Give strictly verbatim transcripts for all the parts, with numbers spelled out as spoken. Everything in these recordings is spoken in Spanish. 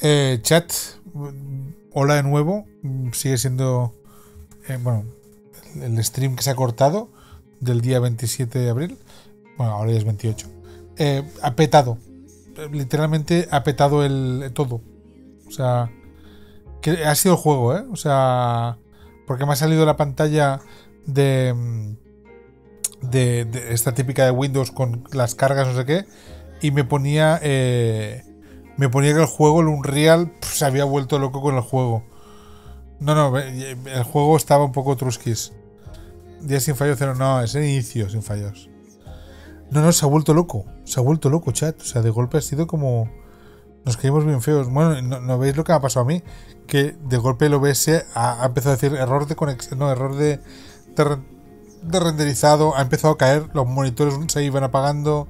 Eh, chat, hola de nuevo. Sigue siendo eh, bueno, el stream que se ha cortado del día veintisiete de abril. Bueno, ahora ya es veintiocho. Eh, ha petado, literalmente ha petado el todo. O sea, que ha sido el juego, ¿eh? O sea, porque me ha salido la pantalla de, de, de esta típica de Windows con las cargas, no sé qué, y me ponía eh, me ponía que el juego, el Unreal, pff, se había vuelto loco con el juego. No, no, el juego estaba un poco trusquis. Día sin fallos, cero, no, es el inicio sin fallos. No, no, se ha vuelto loco, se ha vuelto loco, chat. O sea, de golpe ha sido como... Nos caímos bien feos. Bueno, ¿no, no veis lo que me ha pasado a mí? Que de golpe el O B S ha, ha empezado a decir error de conexión, no, error de, de, de renderizado, ha empezado a caer, los monitores se iban apagando.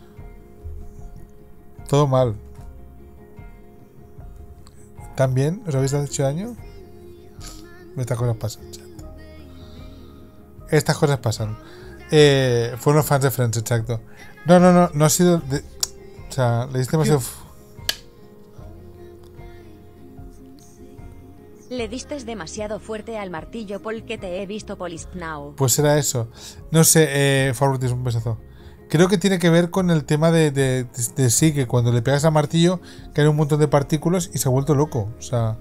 Todo mal. ¿También? ¿Os habéis hecho daño? Estas cosas pasan, chat. Estas cosas pasan. Eh, fueron los fans de Friends, exacto. No, no, no, no ha sido... De, o sea, le diste demasiado... Le diste demasiado fuerte al martillo porque te he visto polispnao. Pues era eso. No sé, eh, favoritismo, un besazo. Creo que tiene que ver con el tema de, de, de, de sí, que cuando le pegas al martillo caen un montón de partículas y se ha vuelto loco. O sea...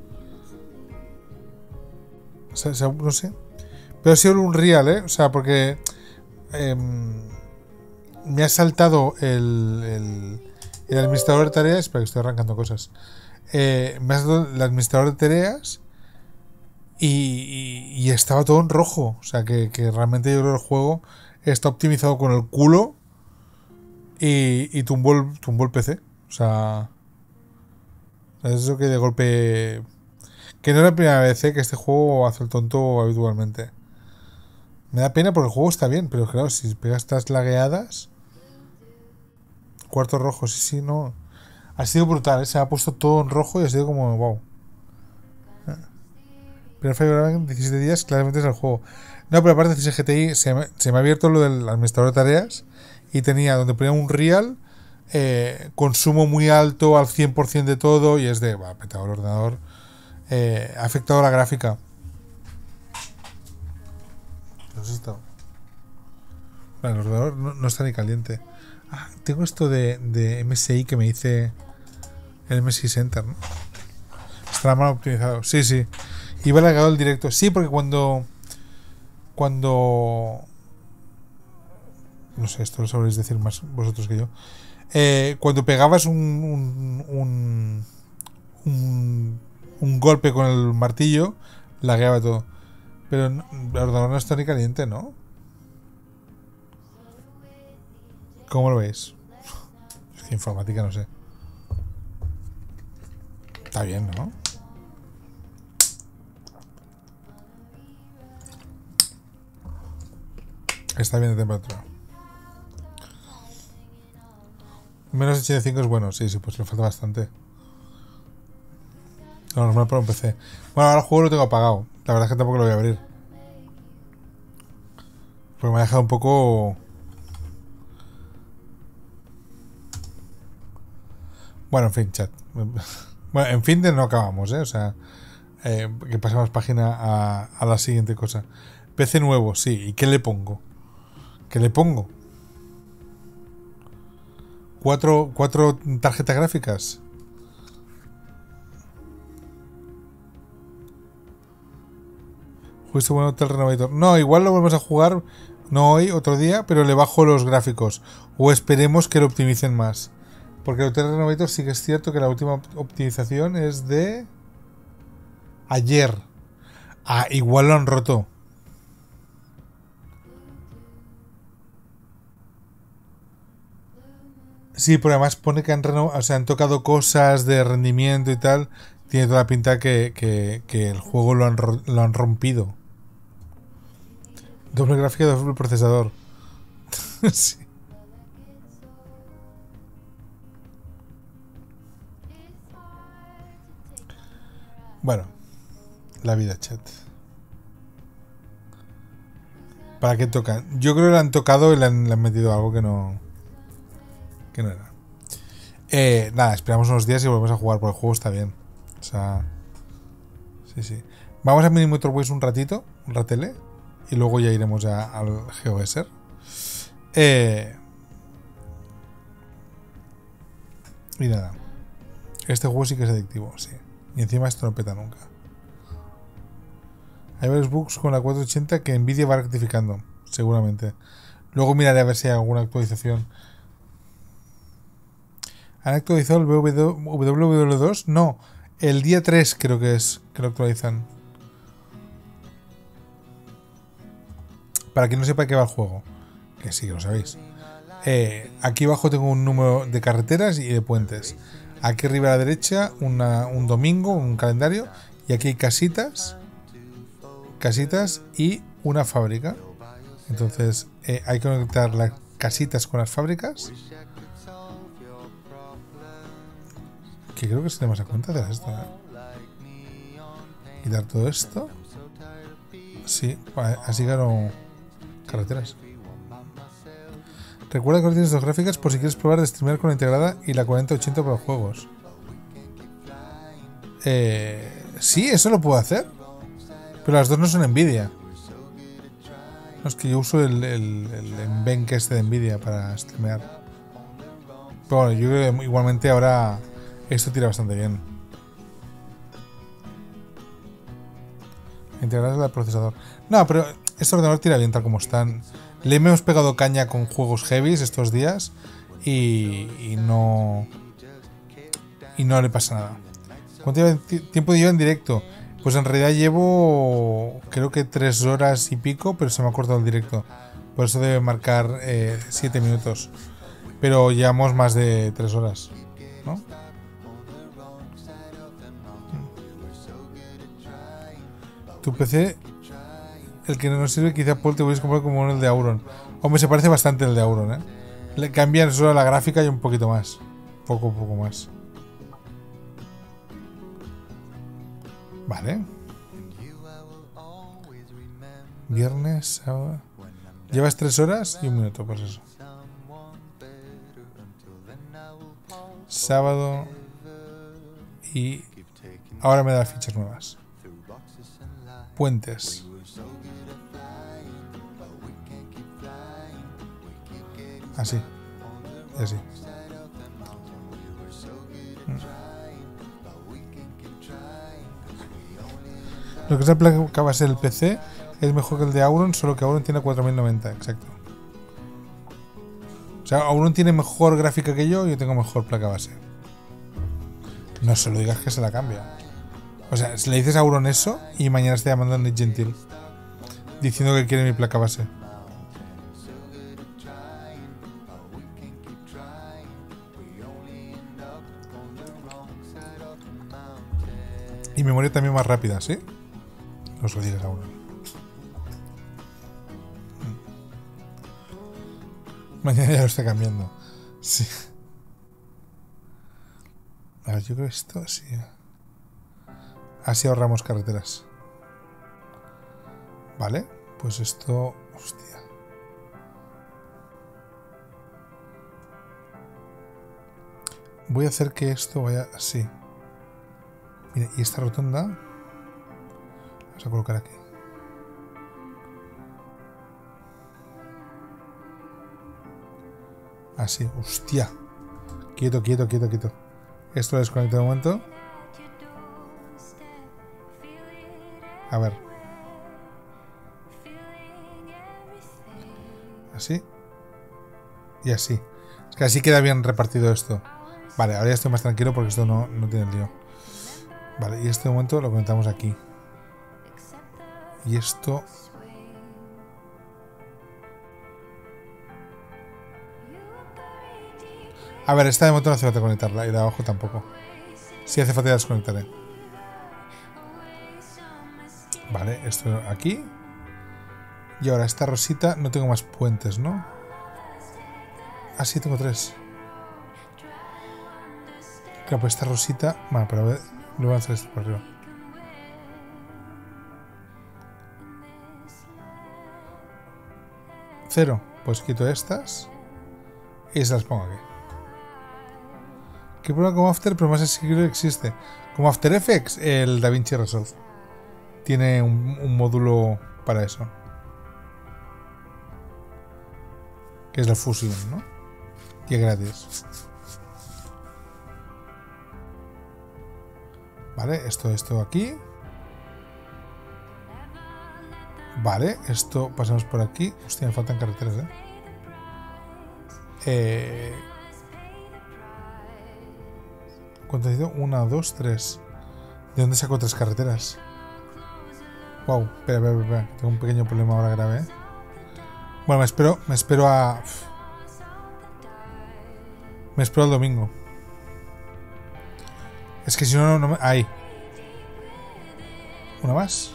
O sea, o sea no sé. Pero ha sido un real, ¿eh? O sea, porque... Eh, me ha saltado el, el, el administrador de tareas. Espera, que estoy arrancando cosas. Eh, me ha saltado el administrador de tareas y, y, y estaba todo en rojo. O sea, que, que realmente yo creo que el juego está optimizado con el culo y, y tumbó, el, tumbó el P C. O sea, es eso que de golpe... Que no es la primera vez ¿eh? que este juego hace el tonto habitualmente. Me da pena porque el juego está bien, pero claro, si pegas estas lagueadas... Cuarto rojo, sí, sí, no. Ha sido brutal, ¿eh? Se ha puesto todo en rojo y ha sido como wow. Pero en diecisiete días claramente es el juego. No, pero aparte de C G T I se me, se me ha abierto lo del administrador de tareas y tenía donde ponía un real, eh, consumo muy alto al cien por ciento de todo y es de, va, petado el ordenador. Eh, ha afectado la gráfica. ¿Qué es esto? Bueno, el ordenador no, no está ni caliente. Ah, tengo esto de, de M S I que me dice el M S I Center, ¿no? Estará mal optimizado. Sí, sí. Iba lagado el directo. Sí, porque cuando... Cuando... No sé, esto lo sabréis decir más vosotros que yo. Eh, cuando pegabas un un, un... un... un golpe con el martillo, lagueaba todo. Pero el ordenador no está ni caliente, ¿no? ¿Cómo lo veis? Es que informática no sé. Está bien, ¿no? Está bien de temperatura. Menos ochenta y cinco es bueno, sí, sí, pues le falta bastante. Lo normal para un P C. Bueno, ahora el juego lo tengo apagado. La verdad es que tampoco lo voy a abrir. Porque me ha dejado un poco... Bueno, en fin, chat. Bueno, en fin de no acabamos, ¿eh? O sea, eh, que pasamos página a, a la siguiente cosa. P C nuevo, sí. ¿Y qué le pongo? ¿Qué le pongo? ¿Cuatro, cuatro tarjetas gráficas? ¿Jugaste bueno Hotel Renovator? No, igual lo volvemos a jugar, no hoy, otro día, pero le bajo los gráficos. O esperemos que lo optimicen más. Porque el Hotel Renovator sí que es cierto que la última optimización es de... ayer. Ah, igual lo han roto. Sí, pero además pone que han, reno... o sea, han tocado cosas de rendimiento y tal. Tiene toda la pinta que, que, que el juego lo han, lo han rompido. Doble gráfica, doble procesador. Sí. Bueno, la vida, chat. ¿Para qué tocan? Yo creo que le han tocado y le han, le han metido algo que no... que no era. Eh, nada, esperamos unos días y volvemos a jugar, porque el juego está bien. O sea, sí, sí. Vamos a Mini Motorways un ratito, un ratele, y luego ya iremos ya al GeoGuessr. Eh, y nada. Este juego sí que es adictivo, sí. Y encima esto no peta nunca. Hay varios bugs con la cuatrocientos ochenta que Nvidia va rectificando, seguramente. Luego miraré a ver si hay alguna actualización. ¿Han actualizado el W W D dos? No, el día tres creo que es que lo actualizan. Para quien no sepa de qué va el juego, que sí que lo sabéis. Eh, aquí abajo tengo un número de carreteras y de puentes. Aquí arriba a la derecha una, un domingo, un calendario. Y aquí hay casitas. Casitas y una fábrica. Entonces eh, hay que conectar las casitas con las fábricas. Que creo que se te das cuenta de esto, ¿eh? Quitar todo esto. Sí, así gano carreteras. Recuerda que no tienes dos gráficas por si quieres probar de streamear con la integrada y la cuarenta ochenta para los juegos. Eh, sí, eso lo puedo hacer. Pero las dos no son Nvidia. No, es que yo uso el, el, el Nvenc este de Nvidia para streamear. Pero bueno, yo creo que igualmente ahora esto tira bastante bien. Integrar el procesador. No, pero este ordenador tira bien tal como están. Le hemos pegado caña con juegos heavies estos días y, y no y no le pasa nada. ¿Cuánto lleva, tiempo lleva en directo? Pues en realidad llevo creo que tres horas y pico, pero se me ha cortado el directo. Por eso debe marcar eh, siete minutos. Pero llevamos más de tres horas, ¿no? Tu P C, el que no nos sirve, quizá Paul te puedes comprar como el de Auron. Hombre, se parece bastante al de Auron, ¿eh? Le cambian solo la gráfica y un poquito más. Poco, poco más. Vale. Viernes, sábado. Llevas tres horas y un minuto, pues eso. Sábado. Y ahora me da fichas nuevas. Puentes. Así. Y así. Lo que es la placa base del P C es mejor que el de Auron, solo que Auron tiene cuatro mil noventa, exacto. O sea, Auron tiene mejor gráfica que yo y yo tengo mejor placa base. No se lo digas que se la cambia. O sea, si le dices a Auron eso y mañana está llamando a Nick Gentil diciendo que quiere mi placa base. Y memoria también más rápida, ¿sí? No se lo digas a Auron. Mañana ya lo está cambiando. Sí. A ver, yo creo que esto sí. Así ahorramos carreteras. Vale, pues esto... Hostia. Voy a hacer que esto vaya así. Mira, y esta rotonda... Vamos a colocar aquí. Así, hostia. Quieto, quieto, quieto, quieto. Esto lo desconecto de momento. A ver. Así. Y así. Es que así queda bien repartido esto. Vale, ahora ya estoy más tranquilo porque esto no, no tiene lío. Vale, y este momento lo conectamos aquí. Y esto... A ver, esta de momento no hace falta conectarla y de abajo tampoco. Si hace falta ya desconectaré. Vale, esto aquí. Y ahora esta rosita, no tengo más puentes, ¿no? Ah, sí, tengo tres. Claro, pues esta rosita... Bueno, pero a ver, le voy a hacer esto por arriba. Cero. Pues quito estas y se las pongo aquí. ¿Qué problema como After, pero más accesible existe? Como After Effects, el DaVinci Resolve. Tiene un, un módulo para eso. Que es la Fusion, ¿no? Y es gratis. Vale, esto, esto aquí. Vale, esto pasamos por aquí. Hostia, me faltan carreteras, ¿eh? Eh... ¿Cuánto ha ido? Una, dos, tres. ¿De dónde saco tres carreteras? Wow, espera, espera, espera. Tengo un pequeño problema ahora grave, ¿eh? Bueno, me espero, me espero a... Me espero al domingo. Es que si no, no, no me... Ahí. Una más.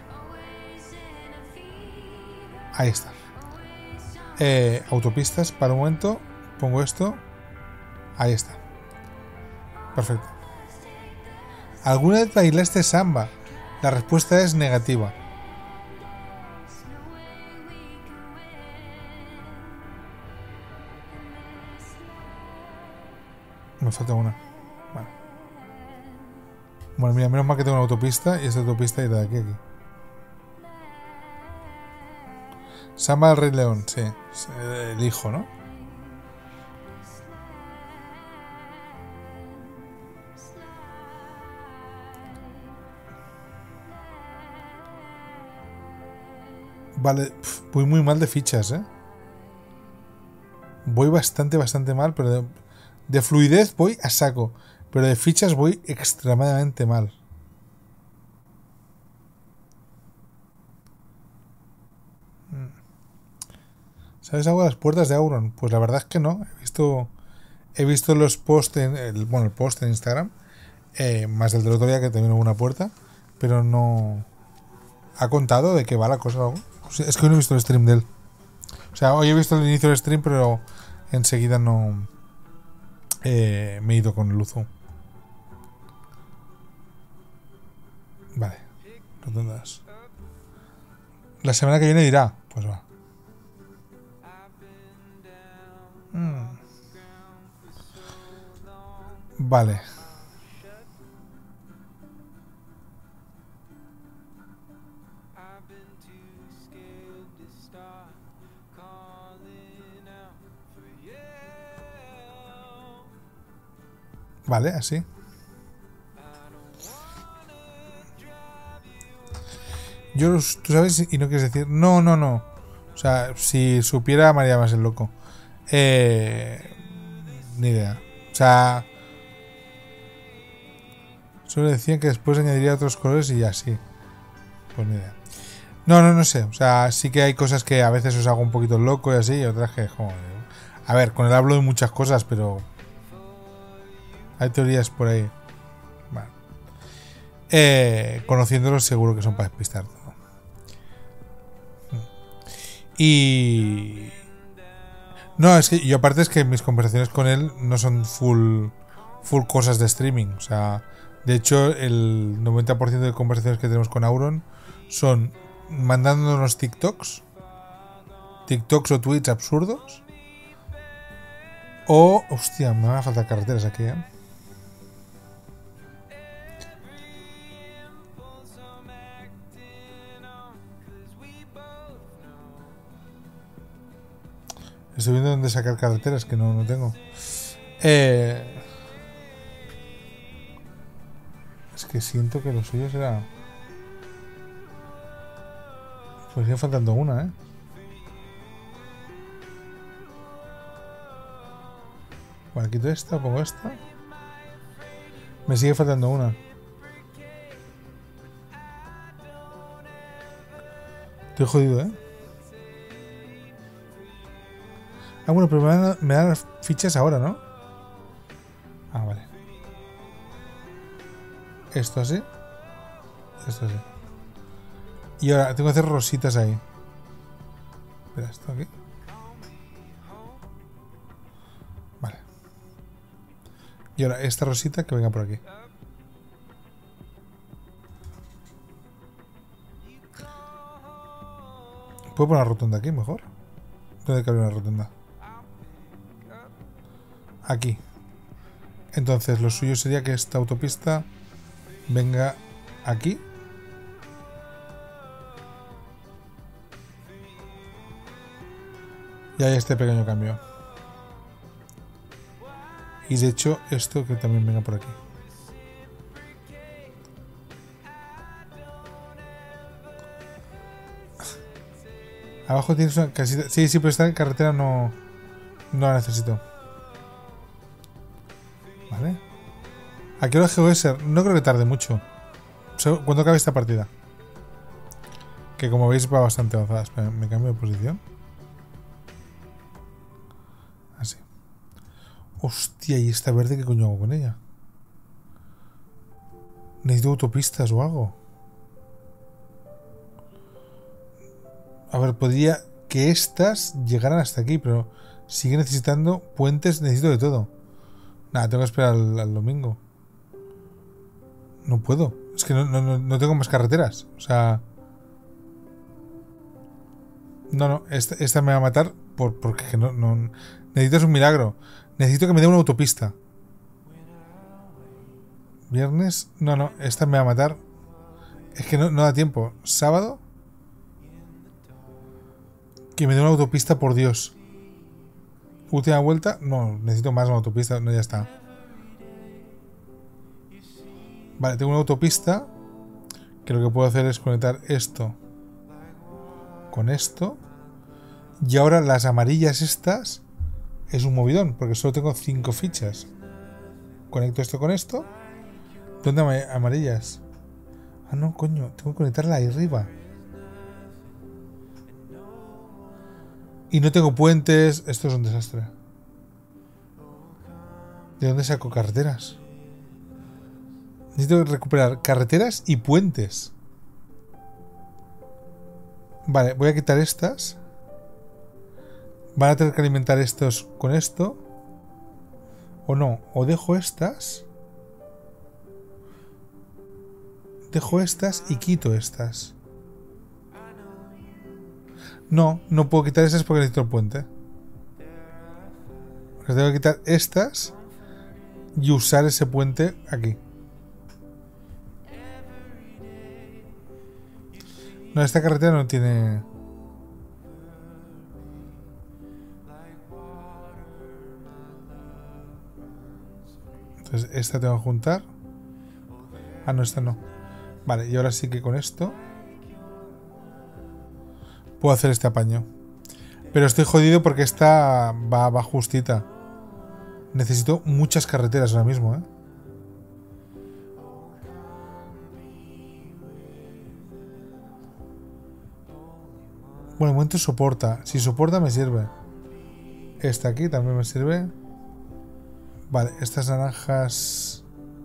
Ahí está. Eh, autopistas, para un momento. Pongo esto. Ahí está. Perfecto. ¿Alguna vez bailaste samba? La respuesta es negativa. Me falta una. Bueno. Bueno, mira, menos mal que tengo una autopista y esta autopista irá de aquí a aquí. Samba del Rey León, sí. El hijo, ¿no? Vale, voy muy mal de fichas, ¿eh? Voy bastante, bastante mal, pero de, de fluidez voy a saco. Pero de fichas voy extremadamente mal. ¿Sabes algo de las puertas de Auron? Pues la verdad es que no. He visto he visto los posts en el, bueno, el post en Instagram, eh, más el del otro día que también hubo una puerta, pero no ha contado de qué va la cosa. Es que hoy no he visto el stream de él. O sea, hoy he visto el inicio del stream, pero enseguida no eh, me he ido con el Luzu. Vale, rotondas. La semana que viene dirá, pues va. Mm. Vale. Vale, así. Yo, tú sabes, y no quieres decir, no, no, no. O sea, si supiera, me haría más el loco. Eh, ni idea. O sea, solo decían que después añadiría otros colores y ya sí. Pues ni idea. No, no, no sé. O sea, sí que hay cosas que a veces os hago un poquito loco y así, y otras que, joder. A ver, con él hablo de muchas cosas, pero hay teorías por ahí. Vale. Eh, conociéndolos seguro que son para despistar todo. Y... No, es que yo aparte es que mis conversaciones con él no son full full cosas de streaming. O sea, de hecho el noventa por ciento de conversaciones que tenemos con Auron son mandándonos TikToks, TikToks o tweets absurdos. O... Hostia, me van a faltar carreteras aquí, ¿eh? Estoy viendo dónde sacar carreteras, que no, no tengo. Eh, es que siento que lo suyo será... Pues sigue faltando una, ¿eh? Vale, quito esta, pongo esta. Me sigue faltando una. Estoy jodido, ¿eh? Ah, bueno, pero me dan, me dan las fichas ahora, ¿no? Ah, vale. Esto así. Esto así. Y ahora tengo que hacer rositas ahí. Espera, esto aquí. Vale. Y ahora esta rosita que venga por aquí. ¿Puedo poner una rotonda aquí mejor? ¿Dónde cabe una rotonda? Aquí. Entonces lo suyo sería que esta autopista venga aquí. Y hay este pequeño cambio. Y de hecho esto que también venga por aquí. Abajo tienes una casita. Sí, sí, pero esta carretera no, no la necesito. Vale. ¿A qué hora G O S? No creo que tarde mucho. ¿Cuándo acabe esta partida? Que como veis va bastante avanzada. Espera, me cambio de posición. Así. Hostia, ¿y esta verde qué coño hago con ella? Necesito autopistas o algo. A ver, podría que estas llegaran hasta aquí, pero sigue necesitando puentes, necesito de todo. Nada, tengo que esperar al, al domingo. No puedo. Es que no, no, no tengo más carreteras. O sea... No, no, esta, esta me va a matar por, porque no, no... Necesitas un milagro. Necesito que me dé una autopista. Viernes... No, no, esta me va a matar. Es que no, no da tiempo. Sábado... Que me dé una autopista, por Dios. Última vuelta. No, necesito más una autopista. No, ya está. Vale, tengo una autopista. Que lo que puedo hacer es conectar esto con esto. Y ahora las amarillas estas es un movidón, porque solo tengo cinco fichas. Conecto esto con esto. ¿Dónde hay amarillas? Ah, no, coño. Tengo que conectarla ahí arriba. Y no tengo puentes. Esto es un desastre. ¿De dónde saco carreteras? Necesito recuperar carreteras y puentes. Vale, voy a quitar estas. Van a tener que alimentar estos con esto. O no, o dejo estas. Dejo estas y quito estas. No, no puedo quitar estas porque necesito el puente. Porque tengo que quitar estas y usar ese puente aquí. No, esta carretera no tiene... Entonces esta tengo que juntar. Ah, no, esta no. Vale, y ahora sí que con esto puedo hacer este apaño. Pero estoy jodido porque esta va, va justita. Necesito muchas carreteras ahora mismo, ¿eh? Bueno, de momento soporta. Si soporta me sirve. Esta aquí también me sirve. Vale, estas naranjas...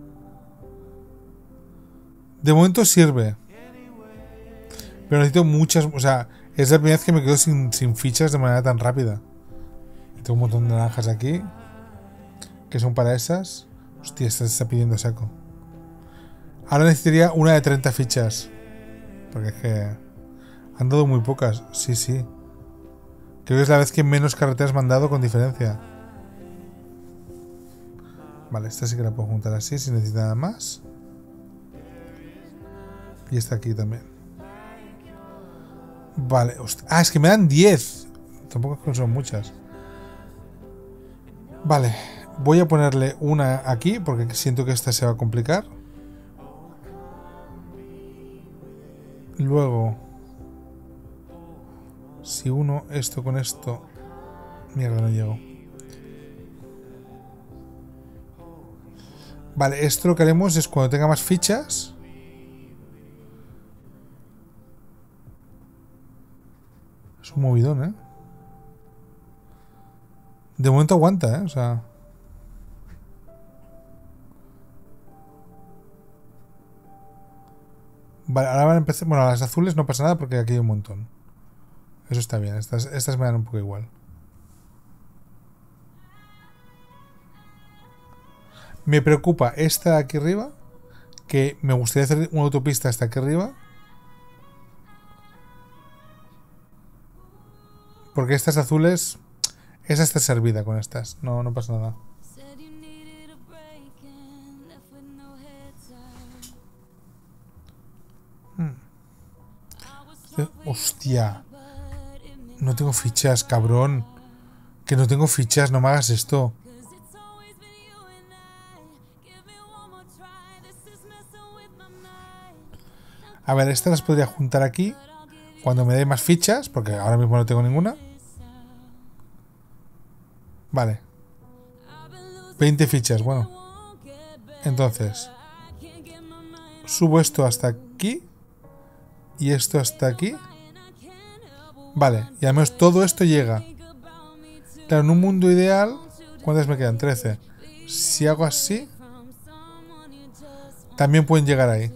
De momento sirve. Pero necesito muchas... O sea, es la primera vez que me quedo sin, sin fichas de manera tan rápida. Tengo un montón de naranjas aquí. Que son para esas. Hostia, esta se está pidiendo saco. Ahora necesitaría una de treinta fichas. Porque es que... Han dado muy pocas. Sí, sí. Creo que es la vez que menos carreteras me han dado con diferencia. Vale, esta sí que la puedo juntar así sin necesitar nada más. Y esta aquí también. Vale. Hostia. Ah, es que me dan diez. Tampoco es que son muchas. Vale. Voy a ponerle una aquí porque siento que esta se va a complicar. Luego... Si uno esto con esto... Mierda, no llego. Vale, esto lo que haremos es cuando tenga más fichas... Es un movidón, ¿eh? De momento aguanta, ¿eh? O sea... Vale, ahora van a empezar... Bueno, las azules no pasa nada porque aquí hay un montón. Eso está bien, estas, estas me dan un poco igual. Me preocupa esta de aquí arriba, que me gustaría hacer una autopista hasta aquí arriba. Porque estas azules... Esa está servida con estas, no, no pasa nada. Eh, Hostia. No tengo fichas, cabrón. Que no tengo fichas, no me hagas esto. A ver, estas las podría juntar aquí cuando me dé más fichas, porque ahora mismo no tengo ninguna. Vale. veinte fichas, bueno. Entonces, subo esto hasta aquí y esto hasta aquí. Vale, y al menos todo esto llega. Claro, en un mundo ideal, ¿cuántas me quedan? trece. Si hago así, también pueden llegar ahí.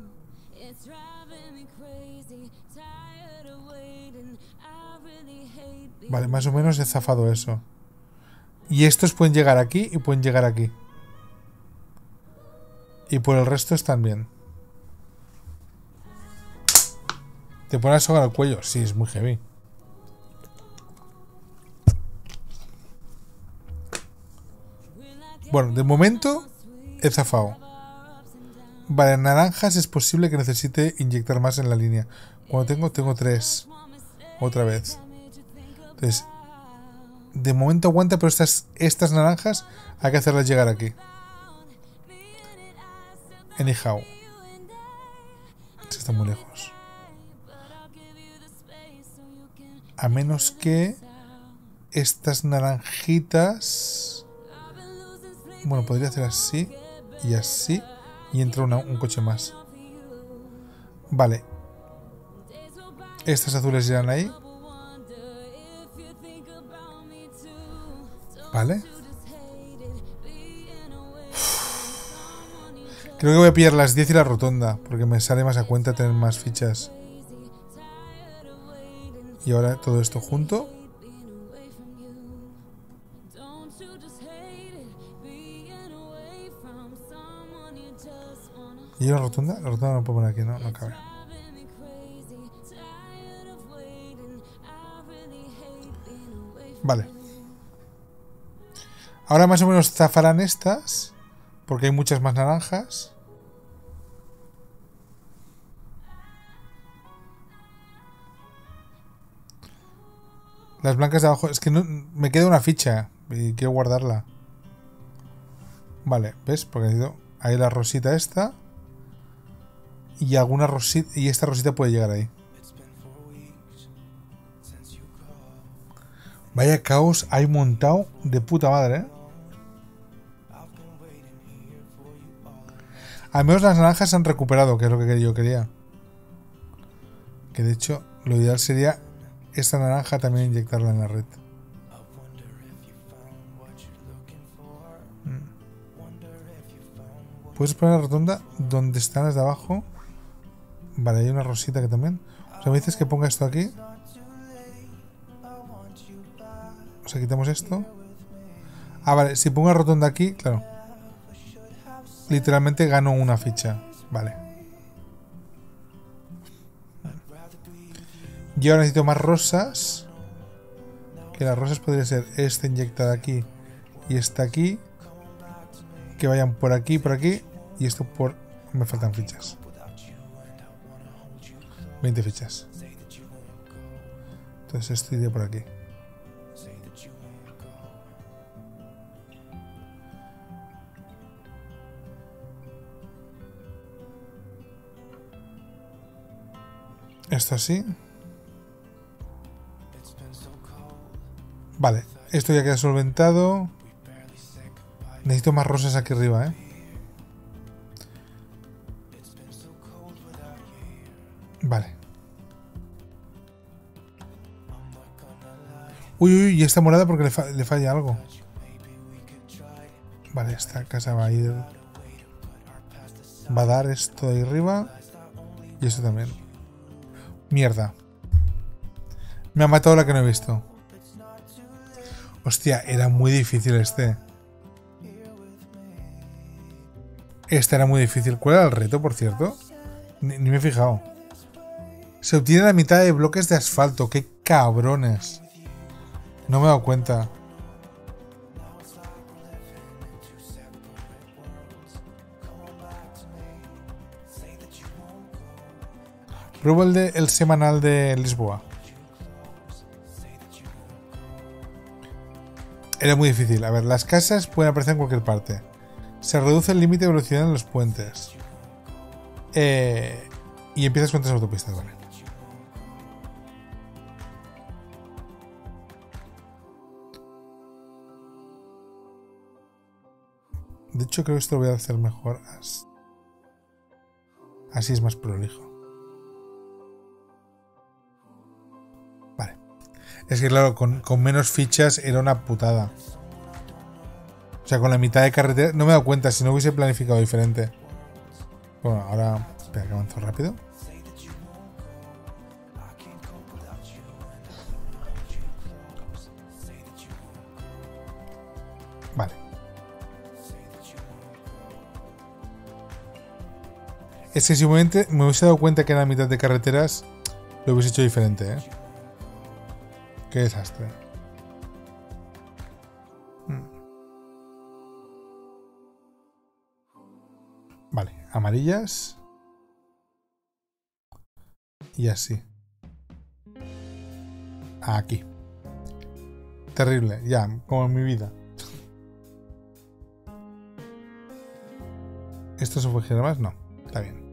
Vale, más o menos he zafado eso. Y estos pueden llegar aquí y pueden llegar aquí. Y por el resto están bien. ¿Te pones soga al cuello? Sí, es muy heavy. Bueno, de momento he zafado. Vale, naranjas es posible que necesite inyectar más en la línea. Cuando tengo, tengo tres. Otra vez. Entonces, de momento aguanta, pero estas, estas naranjas hay que hacerlas llegar aquí. Anyhow. Está muy lejos. A menos que estas naranjitas... Bueno, podría hacer así y así. Y entra una, un coche más. Vale. Estas azules irán ahí. Vale. Creo que voy a pillar las diez y la rotonda, porque me sale más a cuenta tener más fichas. Y ahora todo esto junto. ¿Y la rotonda? La rotonda no puedo poner aquí, no, no cabe. Vale. Ahora más o menos zafarán estas, porque hay muchas más naranjas. Las blancas de abajo... Es que no, me queda una ficha y quiero guardarla. Vale, ¿ves? Porque necesito... Ahí la rosita esta. Y alguna rosita... Y esta rosita puede llegar ahí. Vaya caos hay montado de puta madre, ¿eh? Al menos las naranjas se han recuperado, que es lo que yo quería. Que de hecho, lo ideal sería esta naranja también inyectarla en la red. ¿Puedes poner la rotonda donde están las de abajo? Vale, hay una rosita que también... O sea, me dices que ponga esto aquí. O sea, quitamos esto. Ah, vale, si pongo la rotonda aquí, claro. Literalmente gano una ficha. Vale. Y ahora necesito más rosas. Que las rosas podría ser esta inyectada aquí y esta aquí. Que vayan por aquí, por aquí. Y esto por... Me faltan fichas. veinte fichas. Entonces esto iría por aquí. Esto así. Vale, esto ya queda solventado. Necesito más rosas aquí arriba, ¿eh? Vale. Uy, uy, y esta morada porque le, fa le falla algo. Vale, esta casa va a ir... Va a dar esto ahí arriba. Y esto también. Mierda. Me ha matado la que no he visto. Hostia, era muy difícil este. Este era muy difícil. ¿Cuál era el reto, por cierto? Ni, ni me he fijado. Se obtiene la mitad de bloques de asfalto. ¡Qué cabrones! No me he dado cuenta. Pruebo el, de, el semanal de Lisboa. Era muy difícil. A ver, las casas pueden aparecer en cualquier parte. Se reduce el límite de velocidad en los puentes. Eh, y empiezas con tres autopistas, vale. De hecho, creo que esto lo voy a hacer mejor. Así, así es más prolijo. Vale. Es que claro, con, con menos fichas era una putada. O sea, con la mitad de carretera... No me he dado cuenta, si no hubiese planificado diferente. Bueno, ahora... Espera que avanzo rápido. Vale. Es que si me hubiese dado cuenta que era la mitad de carreteras, lo hubiese hecho diferente, ¿eh? Qué desastre. Hmm. Vale, amarillas. Y así. Aquí. Terrible, ya, como en mi vida. ¿Esto se puede girar más? No, está bien.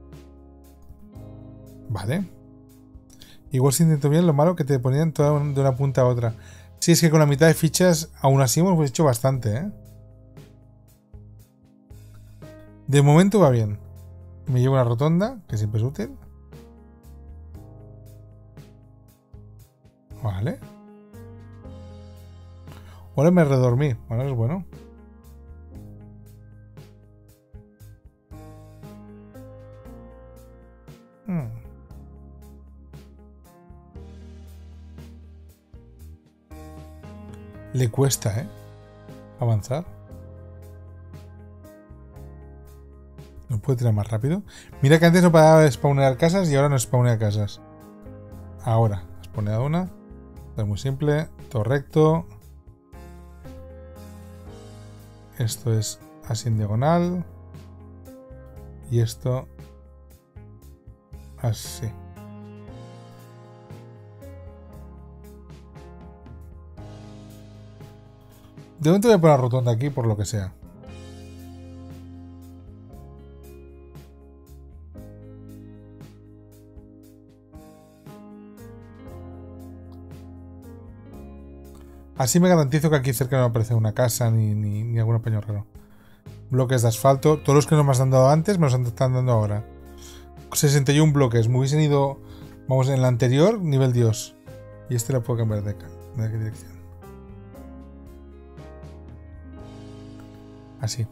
Vale. Igual si intento bien, lo malo que te ponían toda de una punta a otra. Sí, es que con la mitad de fichas aún así hemos hecho bastante, ¿eh? De momento va bien. Me llevo una rotonda, que siempre es útil. Vale. Ahora me redormí. Bueno, es bueno. Hmm. Le cuesta, ¿eh? Avanzar. ¿No puede tirar más rápido? Mira que antes no paraba de spawnear casas y ahora no spawnea casas. Ahora, ha spawneado una. Es muy simple. Todo recto. Esto es así en diagonal. Y esto... así. De momento voy a poner la rotonda aquí por lo que sea. Así me garantizo que aquí cerca no aparece una casa ni, ni, ni algún apaño raro. Bloques de asfalto. Todos los que no me han dado antes me los están dando ahora. sesenta y uno bloques. Me hubiesen ido, vamos, en la anterior, nivel Dios. Y este lo puedo cambiar de, de dirección. Así.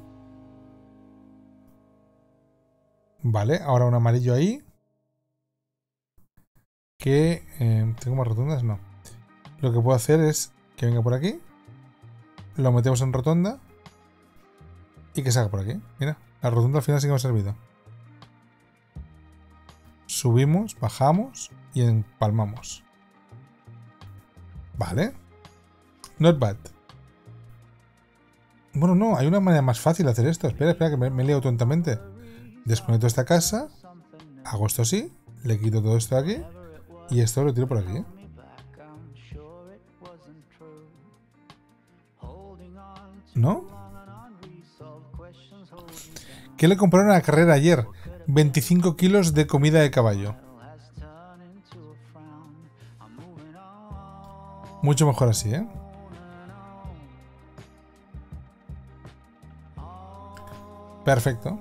Vale, ahora un amarillo ahí. Que... Eh, ¿tengo más rotondas? No. Lo que puedo hacer es que venga por aquí. Lo metemos en rotonda. Y que salga por aquí. Mira, la rotonda al final sí que me ha servido. Subimos, bajamos y empalmamos. Vale. Not bad. Bueno, no, hay una manera más fácil de hacer esto. Espera, espera, que me, me he liado tontamente. Desconecto esta casa. Hago esto así. Le quito todo esto de aquí. Y esto lo tiro por aquí. ¿No? ¿Qué le compraron a la carrera ayer? veinticinco kilos de comida de caballo. Mucho mejor así, ¿eh? Perfecto.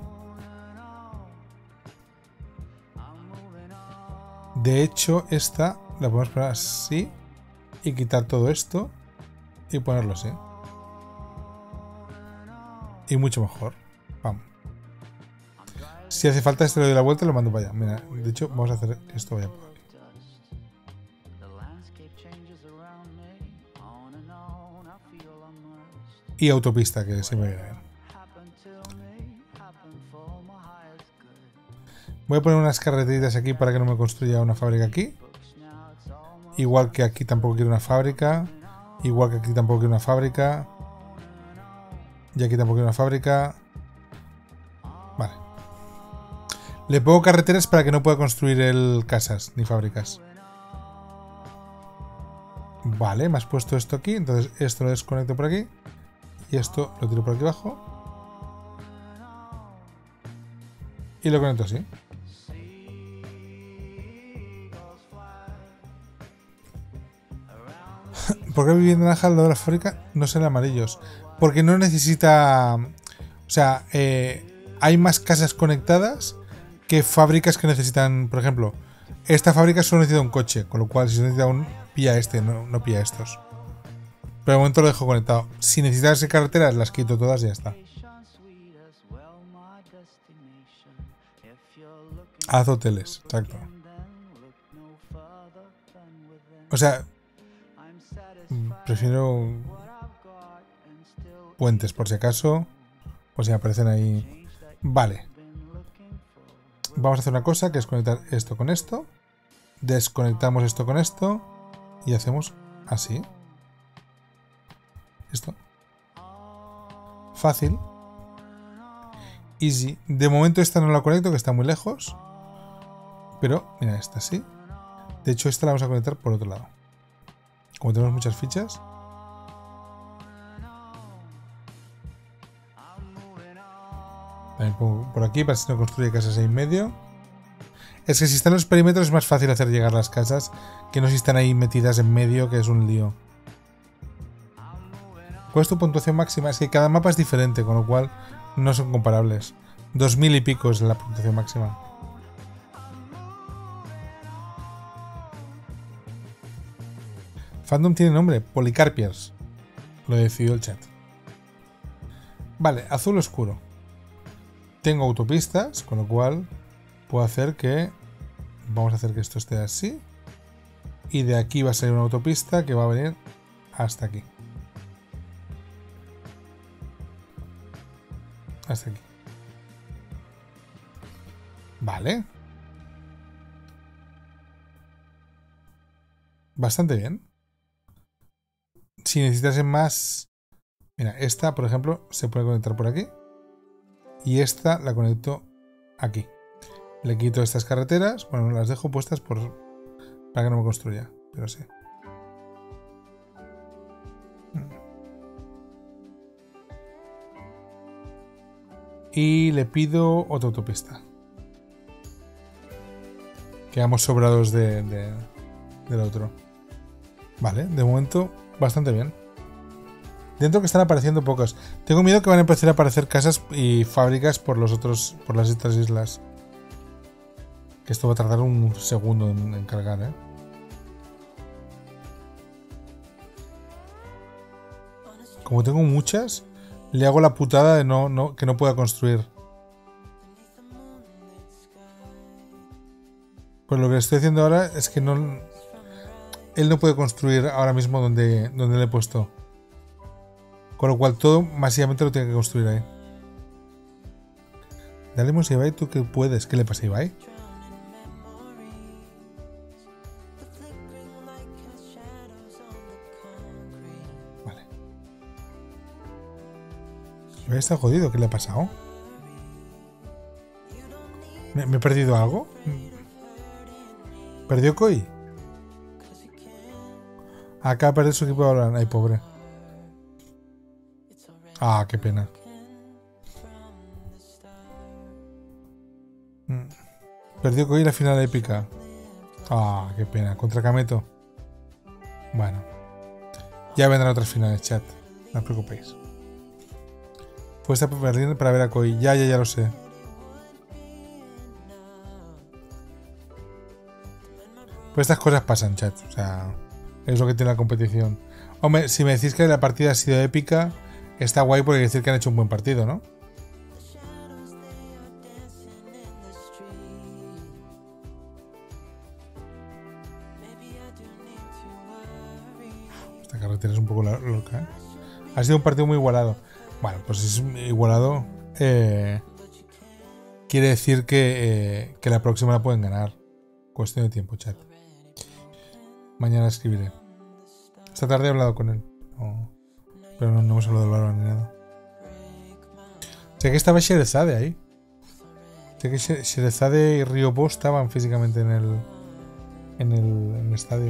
De hecho, esta la podemos poner así y quitar todo esto y ponerlo así. Y mucho mejor. Vamos. Si hace falta este le doy la vuelta y lo mando para allá. Mira, de hecho, vamos a hacer que esto vaya por aquí. Y autopista, que siempre viene bien. Voy a poner unas carreteritas aquí para que no me construya una fábrica aquí. Igual que aquí tampoco quiero una fábrica. Igual que aquí tampoco quiero una fábrica. Y aquí tampoco quiero una fábrica. Vale. Le pongo carreteras para que no pueda construir el casas ni fábricas. Vale, me has puesto esto aquí. Entonces esto lo desconecto por aquí. Y esto lo tiro por aquí abajo. Y lo conecto así. ¿Por qué vivienda naranja al lado de la fábrica no son amarillos? Porque no necesita... O sea, eh, hay más casas conectadas que fábricas que necesitan... Por ejemplo, esta fábrica solo necesita un coche, con lo cual si necesita un... pilla este, no, no pilla estos. Pero de momento lo dejo conectado. Si necesitas carreteras, las quito todas y ya está. Haz hoteles, exacto. O sea... Prefiero puentes por si acaso, o si aparecen ahí. Vale. Vamos a hacer una cosa, que es conectar esto con esto. Desconectamos esto con esto. Y hacemos así. Esto. Fácil. Easy. De momento esta no la conecto, que está muy lejos. Pero, mira, esta sí. De hecho, esta la vamos a conectar por otro lado. Como tenemos muchas fichas. También pongo por aquí para si no construye casas ahí en medio. Es que si están los perímetros es más fácil hacer llegar las casas que no si están ahí metidas en medio, que es un lío. ¿Cuál es tu puntuación máxima? Es que cada mapa es diferente, con lo cual no son comparables. Dos mil y pico es la puntuación máxima. Fandom tiene nombre, Policarpiers. Lo decidió el chat. Vale, azul oscuro. Tengo autopistas, con lo cual puedo hacer que... Vamos a hacer que esto esté así. Y de aquí va a salir una autopista que va a venir hasta aquí. Hasta aquí. Vale. Bastante bien. Si necesitasen más... Mira, esta, por ejemplo, se puede conectar por aquí. Y esta la conecto aquí. Le quito estas carreteras. Bueno, las dejo puestas por para que no me construya. Pero sí. Y le pido otra autopista. Quedamos sobrados de, de, del otro. Vale, de momento bastante bien. Dentro que están apareciendo pocos. Tengo miedo que van a empezar a aparecer casas y fábricas por los otros, por las otras islas. Que esto va a tardar un segundo en, en cargar, ¿eh? Como tengo muchas, le hago la putada de no, no, que no pueda construir. Pues lo que estoy haciendo ahora es que no... Él no puede construir ahora mismo donde, donde le he puesto. Con lo cual todo masivamente lo tiene que construir ahí. Dale, a Ibai, tú que puedes. ¿Qué le pasa a Ibai? Vale. Ibai está jodido. ¿Qué le ha pasado? ¿Me, me he perdido algo? ¿Perdió Koi? Acaba de perder su equipo de Valorant. Ay, pobre. Ah, qué pena. Perdió Koi la final épica. Ah, qué pena. Contra Kameto. Bueno. Ya vendrán otras finales, chat. No os preocupéis. Fue esta por Berlín para ver a Koi. Ya, ya, ya lo sé. Pues estas cosas pasan, chat. O sea, es lo que tiene la competición. Hombre, si me decís que la partida ha sido épica, está guay porque quiere decir que han hecho un buen partido, ¿no? Esta carretera es un poco loca, ¿eh? Ha sido un partido muy igualado. Bueno, pues si es igualado, eh, quiere decir que, eh, que la próxima la pueden ganar. Cuestión de tiempo, chat. Mañana escribiré. Esta tarde he hablado con él. No, pero no, no hemos hablado del Valorant ni nada. Sé que estaba Sherazade ahí. Sé que She- Sherezade y Riobo estaban físicamente en el, en el, en el estadio.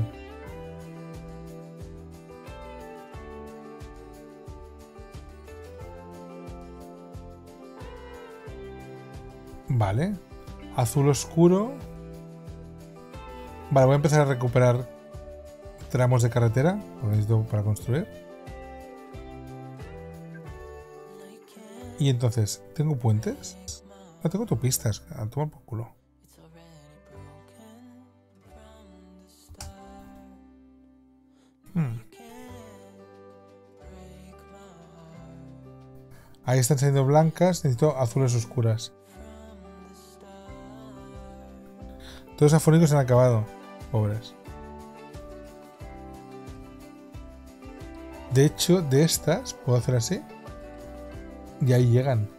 Vale. Azul oscuro. Vale, voy a empezar a recuperar tramos de carretera. Lo necesito para construir. Y entonces, ¿tengo puentes? No tengo autopistas. A tomar por culo. Hmm. Ahí están saliendo blancas. Necesito azules oscuras. Todos los afónicos se han acabado. Pobres. De hecho, de estas, puedo hacer así. Y ahí llegan.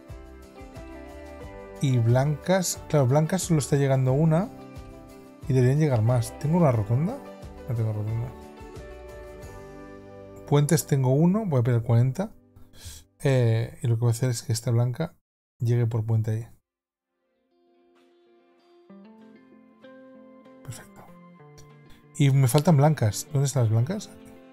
Y blancas. Claro, blancas solo está llegando una. Y deberían llegar más. ¿Tengo una rotonda? No tengo rotonda. Puentes tengo uno. Voy a pedir cuarenta. Eh, y lo que voy a hacer es que esta blanca llegue por puente ahí. Perfecto. Y me faltan blancas. ¿Dónde están las blancas?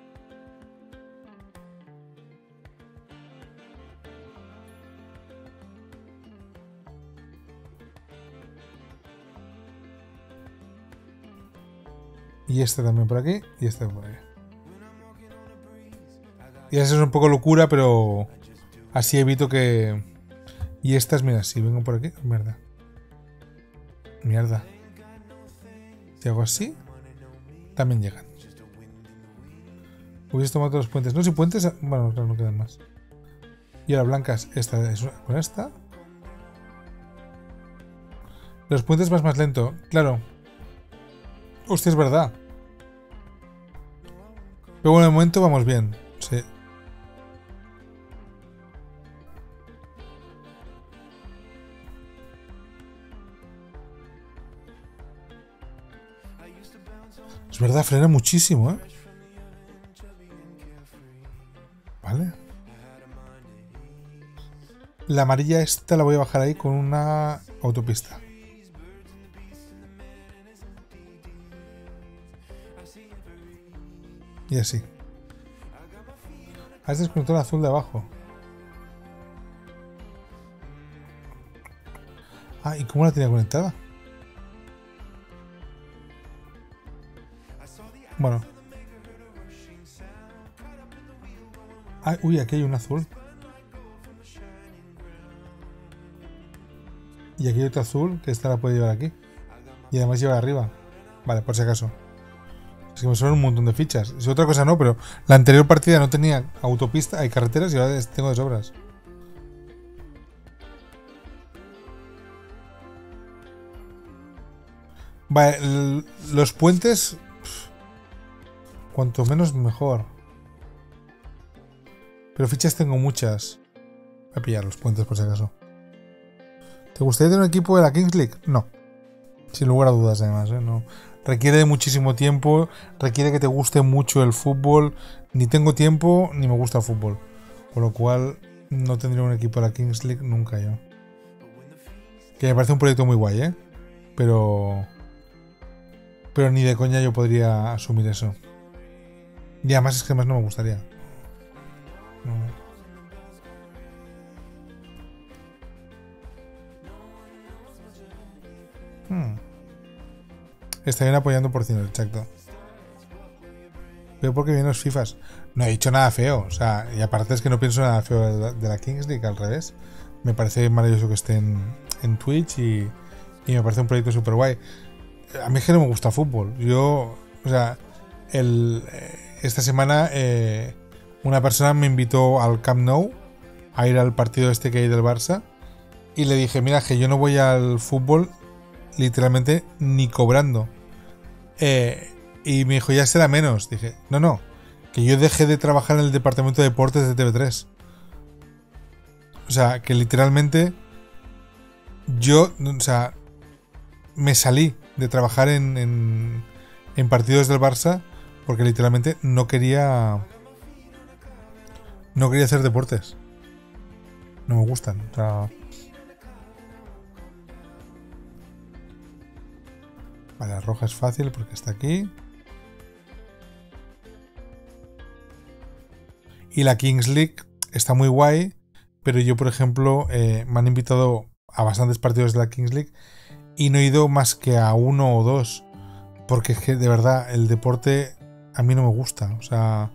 Y esta también por aquí. Y esta por aquí. Y eso es un poco locura, pero así evito que... Y estas, mira, si vengo por aquí... Mierda. Mierda. Si hago así, también llegan. Hubiese tomado todos los puentes. No, si puentes... Bueno, claro, no quedan más. Y ahora blancas. Esta es con esta. Los puentes vas más lento. Claro. Hostia, es verdad. Pero bueno, de momento vamos bien. Sí. Es verdad, frena muchísimo, ¿eh? Vale. La amarilla esta la voy a bajar ahí con una autopista. Y así. Has desconectado el azul de abajo. Ah, ¿y cómo la tenía conectada? Bueno. Ah, uy, aquí hay un azul. Y aquí hay otro azul que esta la puede llevar aquí. Y además lleva arriba. Vale, por si acaso. Es que me suenan un montón de fichas. Si otra cosa no, pero la anterior partida no tenía autopista, hay carreteras y ahora tengo de sobras. Vale, los puentes... Cuanto menos mejor. Pero fichas tengo muchas. Voy a pillar los puentes por si acaso. ¿Te gustaría tener un equipo de la Kings League? No. Sin lugar a dudas, además, ¿eh? No. Requiere de muchísimo tiempo. Requiere que te guste mucho el fútbol. Ni tengo tiempo, ni me gusta el fútbol. Con lo cual, no tendría un equipo de la Kings League nunca yo. Que me parece un proyecto muy guay, ¿eh? Pero... Pero ni de coña yo podría asumir eso. Y además es que más no me gustaría. No. Hmm. Estarían apoyando por cien, exacto. Pero porque vienen los FIFAs. No he dicho nada feo. O sea, y aparte es que no pienso nada feo de la, de la Kings League, al revés. Me parece maravilloso que estén en Twitch y, y me parece un proyecto súper guay. A mí es que no me gusta el fútbol. Yo, o sea, el, esta semana eh, una persona me invitó al Camp Nou a ir al partido este que hay del Barça y le dije, mira, que yo no voy al fútbol literalmente ni cobrando. Eh, y me dijo, ya será menos. Dije, no, no, que yo dejé de trabajar en el departamento de deportes de T V tres. O sea, que literalmente yo, o sea, me salí de trabajar en, en, en partidos del Barça porque literalmente no quería no quería hacer deportes. No me gustan. O sea, Vale, la roja es fácil porque está aquí. Y la Kings League está muy guay, pero yo, por ejemplo, eh, me han invitado a bastantes partidos de la Kings League y no he ido más que a uno o dos, porque es que de verdad el deporte a mí no me gusta. O sea,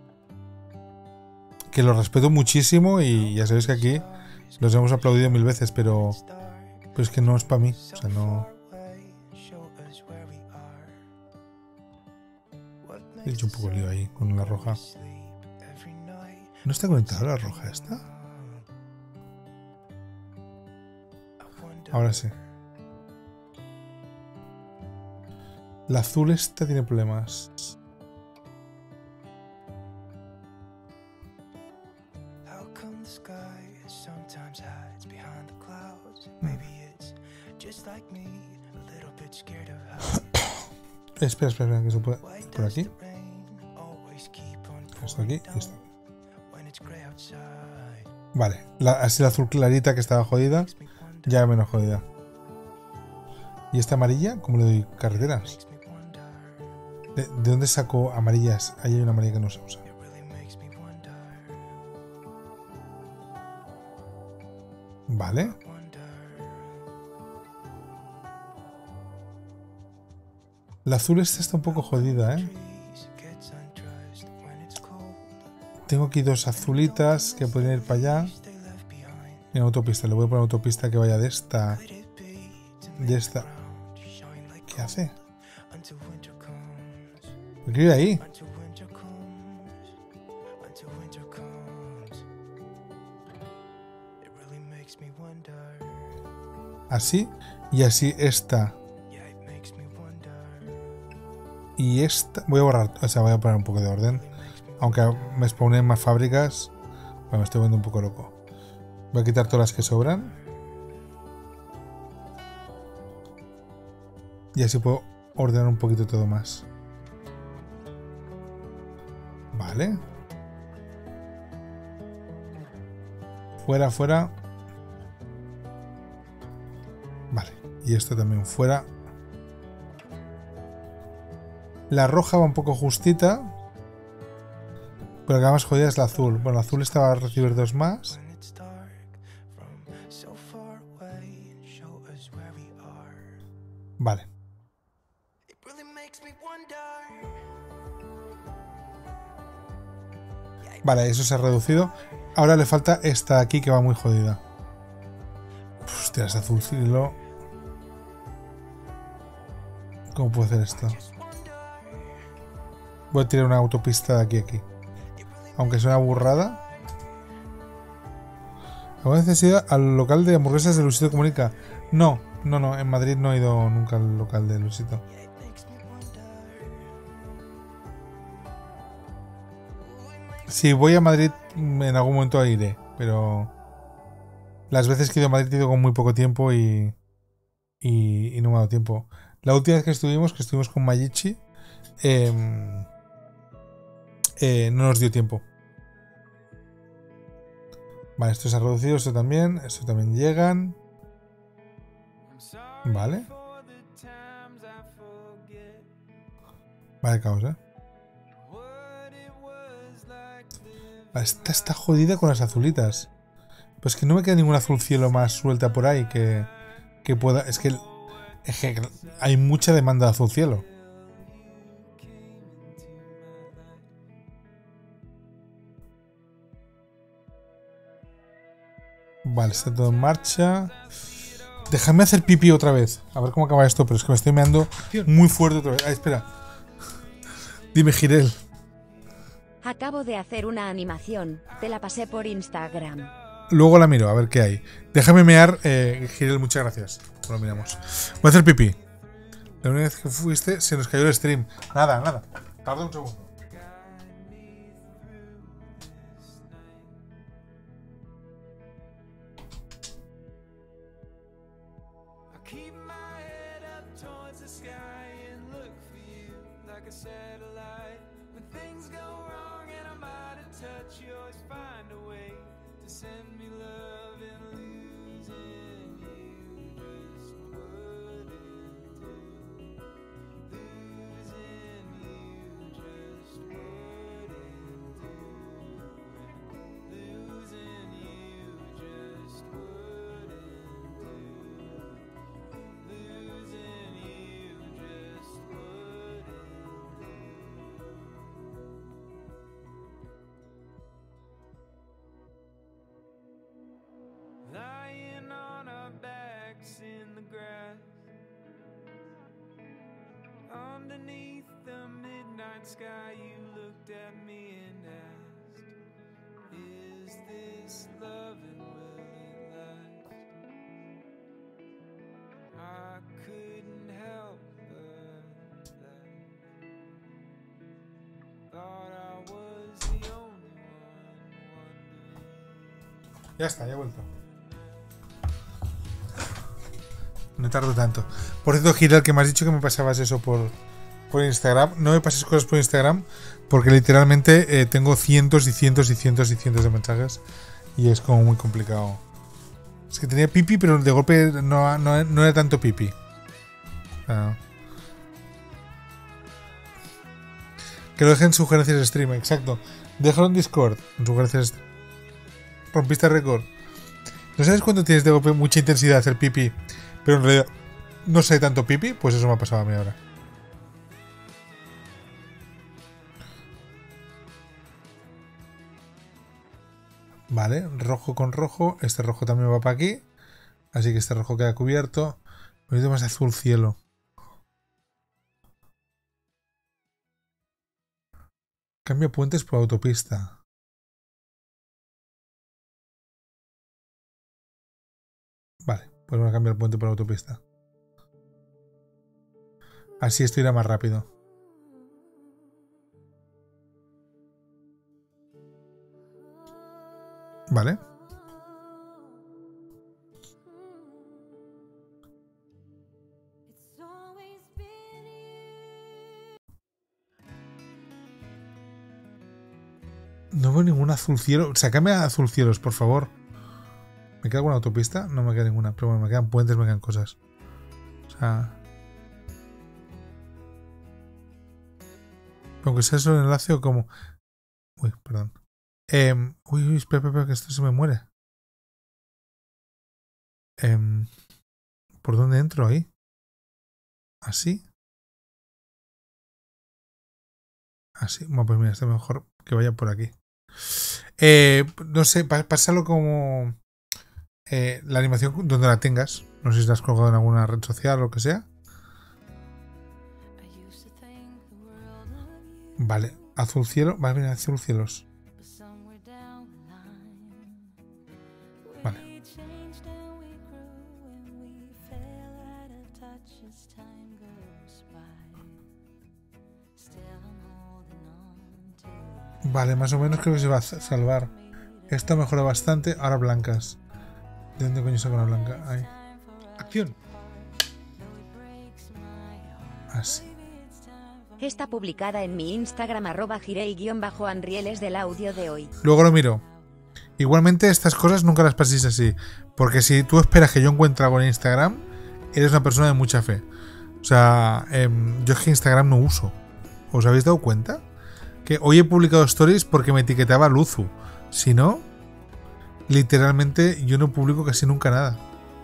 que lo respeto muchísimo y ya sabéis que aquí los hemos aplaudido mil veces, pero, pero es que no es para mí. O sea, no... He hecho un poco lío ahí con la roja. ¿No está conectada la roja esta? Ahora sí. La azul esta tiene problemas. Espera, espera, espera, que se puede ir por aquí. Esto aquí y esto aquí. Vale, la, así la azul clarita que estaba jodida, ya menos jodida. ¿Y esta amarilla? ¿Cómo le doy carreteras? ¿De, de dónde saco amarillas? Ahí hay una amarilla que no se usa. Vale. La azul esta está un poco jodida, ¿eh? Tengo aquí dos azulitas que pueden ir para allá. En autopista, le voy a poner autopista que vaya de esta. De esta. ¿Qué hace? ¿Por qué ir ahí? Así. Y así esta. Y esta. Voy a borrar. O sea, voy a poner un poco de orden. Aunque me spawnen más fábricas. Bueno, me estoy volviendo un poco loco. Voy a quitar todas las que sobran. Y así puedo ordenar un poquito todo más. Vale. Fuera, fuera. Vale. Y esto también fuera. La roja va un poco justita. Pero la más jodida es la azul. Bueno, la azul esta va a recibir dos más. Vale. Vale, eso se ha reducido. Ahora le falta esta aquí que va muy jodida. Hostia, es azul cielo. ¿Cómo puedo hacer esto? Voy a tirar una autopista de aquí a aquí. Aunque es una burrada. ¿Alguna vez has ido al local de hamburguesas de Luisito Comunica? No, no, no. En Madrid no he ido nunca al local de Luisito. Si voy a Madrid, en algún momento iré. Pero las veces que he ido a Madrid he ido con muy poco tiempo y, y, y no me ha dado tiempo. La última vez que estuvimos, que estuvimos con Mayichi, eh, eh, no nos dio tiempo. Vale, esto se ha reducido, esto también, esto también llegan. Vale. Vale, caos, eh. Vale, esta está jodida con las azulitas. Pues que no me queda ningún azul cielo más suelta por ahí que, que pueda. Es que, es que hay mucha demanda de azul cielo. Vale, está todo en marcha. Déjame hacer pipí otra vez. A ver cómo acaba esto, pero es que me estoy meando muy fuerte otra vez. Ah, espera. Dime, Jirel. Acabo de hacer una animación. Te la pasé por Instagram. Luego la miro, a ver qué hay. Déjame mear, eh, Jirel, muchas gracias. Lo miramos. Voy a hacer pipí. La única vez que fuiste se nos cayó el stream. Nada, nada. Tarda un segundo. Underneath the midnight sky, you looked at me and asked, is this love and will it last? I couldn't help but laugh. Thought I was the only one wondering. Ya está, ya he vuelto. No tardo tanto. Por cierto, Giral, que me has dicho que me pasabas eso por, por Instagram. No me pases cosas por Instagram porque literalmente eh, tengo cientos y cientos y cientos y cientos de mensajes y es como muy complicado. Es que tenía pipi, pero de golpe no, no, no era tanto pipi. Ah. Que lo dejen sugerencias de stream, exacto. Déjalo en Discord, en sugerencias. Rompiste récord. ¿No sabes cuándo tienes de golpe mucha intensidad hacer pipi? Pero en realidad no sé tanto pipi, pues eso me ha pasado a mí ahora. Vale, rojo con rojo. Este rojo también va para aquí. Así que este rojo queda cubierto. Me más azul cielo. Cambio puentes por autopista. Vale. Pues voy a cambiar el puente por autopista. Así esto irá más rápido. Vale. No veo ningún azul cielo. Sácame a azul cielos, por favor. ¿Me queda alguna autopista? No me queda ninguna. Pero bueno, me quedan puentes, me quedan cosas. O sea... Aunque sea solo el enlace o como... Uy, perdón. Eh, uy, uy, espera, espera, que esto se me muere. Eh, ¿Por dónde entro ahí? ¿Así? Así. Bueno, pues mira, está mejor que vaya por aquí. Eh, no sé, pásalo como... Eh, la animación donde la tengas. No sé si la has colgado en alguna red social o lo que sea. Vale, azul cielo. Vale, mira, azul cielos. Vale. Vale, más o menos creo que se va a salvar. Esta mejora bastante. Ahora blancas. ¿De dónde coño saco una blanca? Ahí. ¡Acción! Así. Está publicada en mi Instagram arroba girey-anrieles del audio de hoy. Luego lo miro. Igualmente estas cosas nunca las paséis así. Porque si tú esperas que yo encuentre algo en Instagram, eres una persona de mucha fe. O sea, eh, yo es que Instagram no uso. ¿Os habéis dado cuenta? Que hoy he publicado stories porque me etiquetaba Luzu. Si no, literalmente yo no publico casi nunca nada.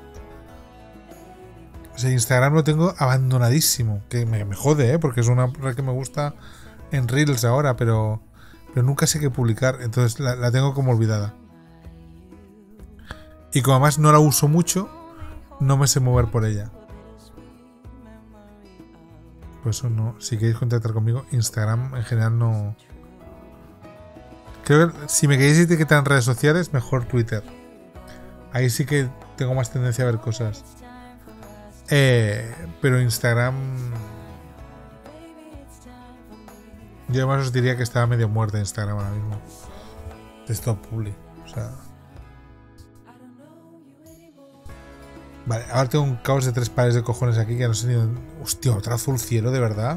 O sea, Instagram lo tengo abandonadísimo. Que me, me jode, ¿eh? Porque es una red que me gusta en Reels ahora, pero, pero nunca sé qué publicar. Entonces la, la tengo como olvidada. Y como además no la uso mucho, no me sé mover por ella. Por eso no. Si queréis contactar conmigo, Instagram en general no. Creo que si me queréis etiquetar en redes sociales, mejor Twitter. Ahí sí que tengo más tendencia a ver cosas. Eh, pero Instagram... Yo además os diría que estaba medio muerta Instagram ahora mismo. De stop public. O sea... Vale, ahora tengo un caos de tres pares de cojones aquí que no sé ni dónde... Hostia, otra azul cielo, de verdad.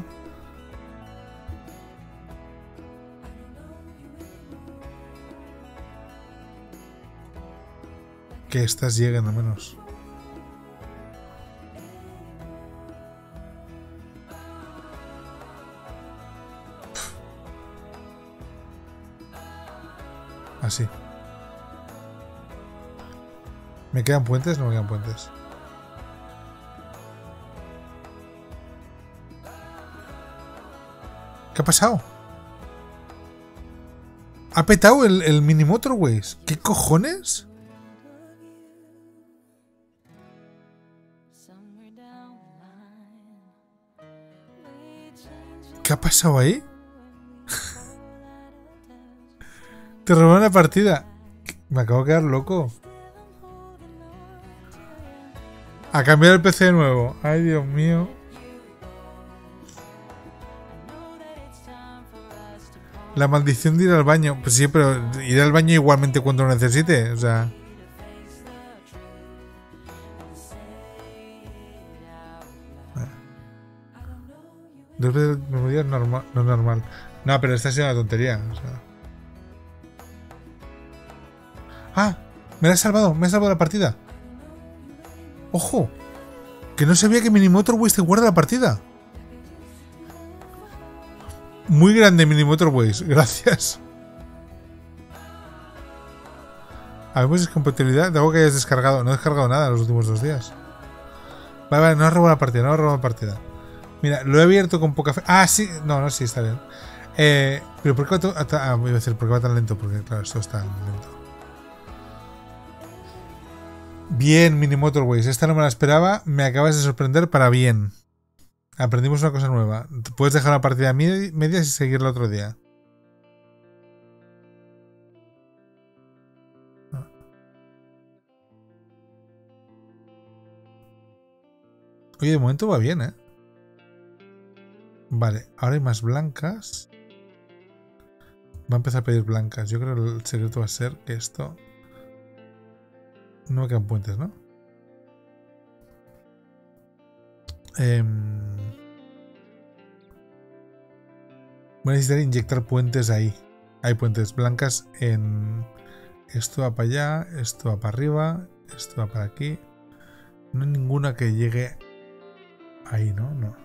Que estas lleguen al menos. Así. ¿Me quedan puentes? No me quedan puentes. ¿Qué ha pasado? ¿Ha petado el, el mini motorways? ¿Qué cojones? ha pasado ahí? Te robaron la partida. Me acabo de quedar loco. A cambiar el P C de nuevo. Ay, Dios mío. La maldición de ir al baño. Pues sí, pero ir al baño igualmente cuando lo necesite. O sea. Dos veces el mismo día es normal, no es normal. No, pero esta ha sido una tontería. O sea. ¡Ah! Me la he salvado. Me he salvado la partida. ¡Ojo! Que no sabía que Mini Motorways te guarda la partida. Muy grande Mini Motorways. Gracias. Habemos compatibilidad de algo que hayas descargado. No he descargado nada en los últimos dos días. Vale, vale, no has robado la partida. No has robado la partida. Mira, lo he abierto con poca fe. Ah, sí. No, no, sí, está bien. Eh, pero ¿por qué va tan, ah, voy a decir, ¿por qué va tan lento? Porque, claro, esto está lento. Bien, Mini Motorways. Esta no me la esperaba. Me acabas de sorprender para bien. Aprendimos una cosa nueva. Puedes dejar la partida a medias y seguirla otro día. Oye, de momento va bien, ¿eh? Vale, ahora hay más blancas. Va a empezar a pedir blancas. Yo creo que el secreto va a ser que esto... No me quedan puentes, ¿no? Eh... Voy a necesitar inyectar puentes ahí. Hay puentes blancas en... Esto va para allá, esto va para arriba, esto va para aquí. No hay ninguna que llegue ahí, ¿no? No.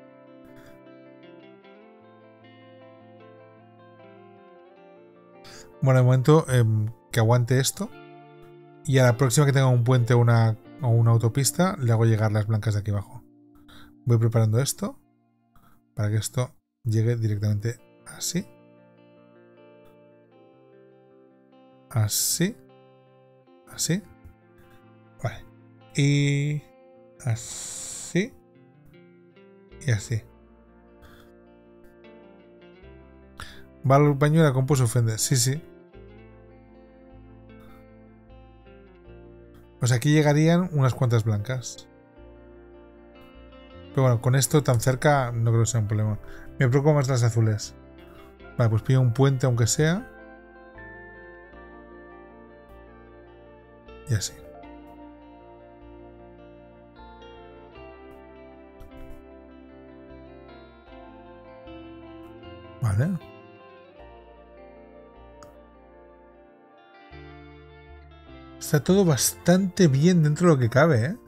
Bueno, de momento eh, que aguante esto. Y a la próxima que tenga un puente o una, o una autopista, le hago llegar las blancas de aquí abajo. Voy preparando esto para que esto llegue directamente así. Así. Así. Vale. Y así. Y así. Va al baño y la compu se ofende. Sí, sí. Pues aquí llegarían unas cuantas blancas. Pero bueno, con esto tan cerca no creo que sea un problema. Me preocupan más las azules. Vale, pues pido un puente aunque sea. Y así. Vale. Está todo bastante bien dentro de lo que cabe, ¿eh?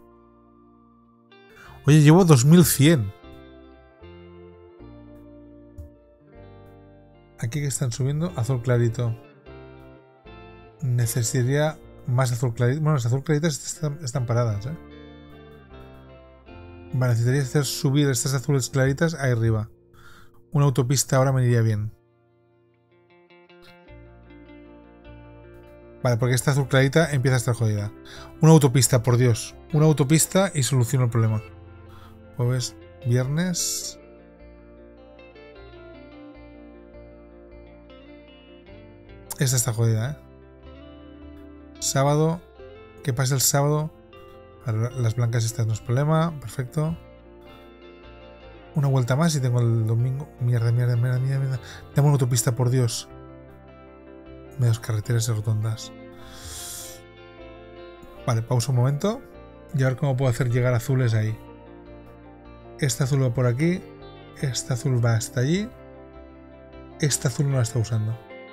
Oye, llevo dos mil cien. Aquí que están subiendo, azul clarito. Necesitaría más azul clarito. Bueno, las azul claritas están, están paradas, ¿eh? Vale, necesitaría hacer subir estas azules claritas ahí arriba. Una autopista ahora me iría bien. Vale, porque esta azul clarita empieza a estar jodida. Una autopista, por Dios. Una autopista y soluciono el problema. Jueves, viernes. Esta está jodida, ¿eh? Sábado. ¿Qué pasa el sábado? Las blancas estas no es problema. Perfecto. Una vuelta más y tengo el domingo. Mierda, mierda, mierda, mierda, mierda. Tengo una autopista, por Dios. Medios carreteras y rotondas. Vale, pausa un momento. Y a ver cómo puedo hacer llegar azules ahí. Este azul va por aquí. Este azul va hasta allí. Este azul no la está usando.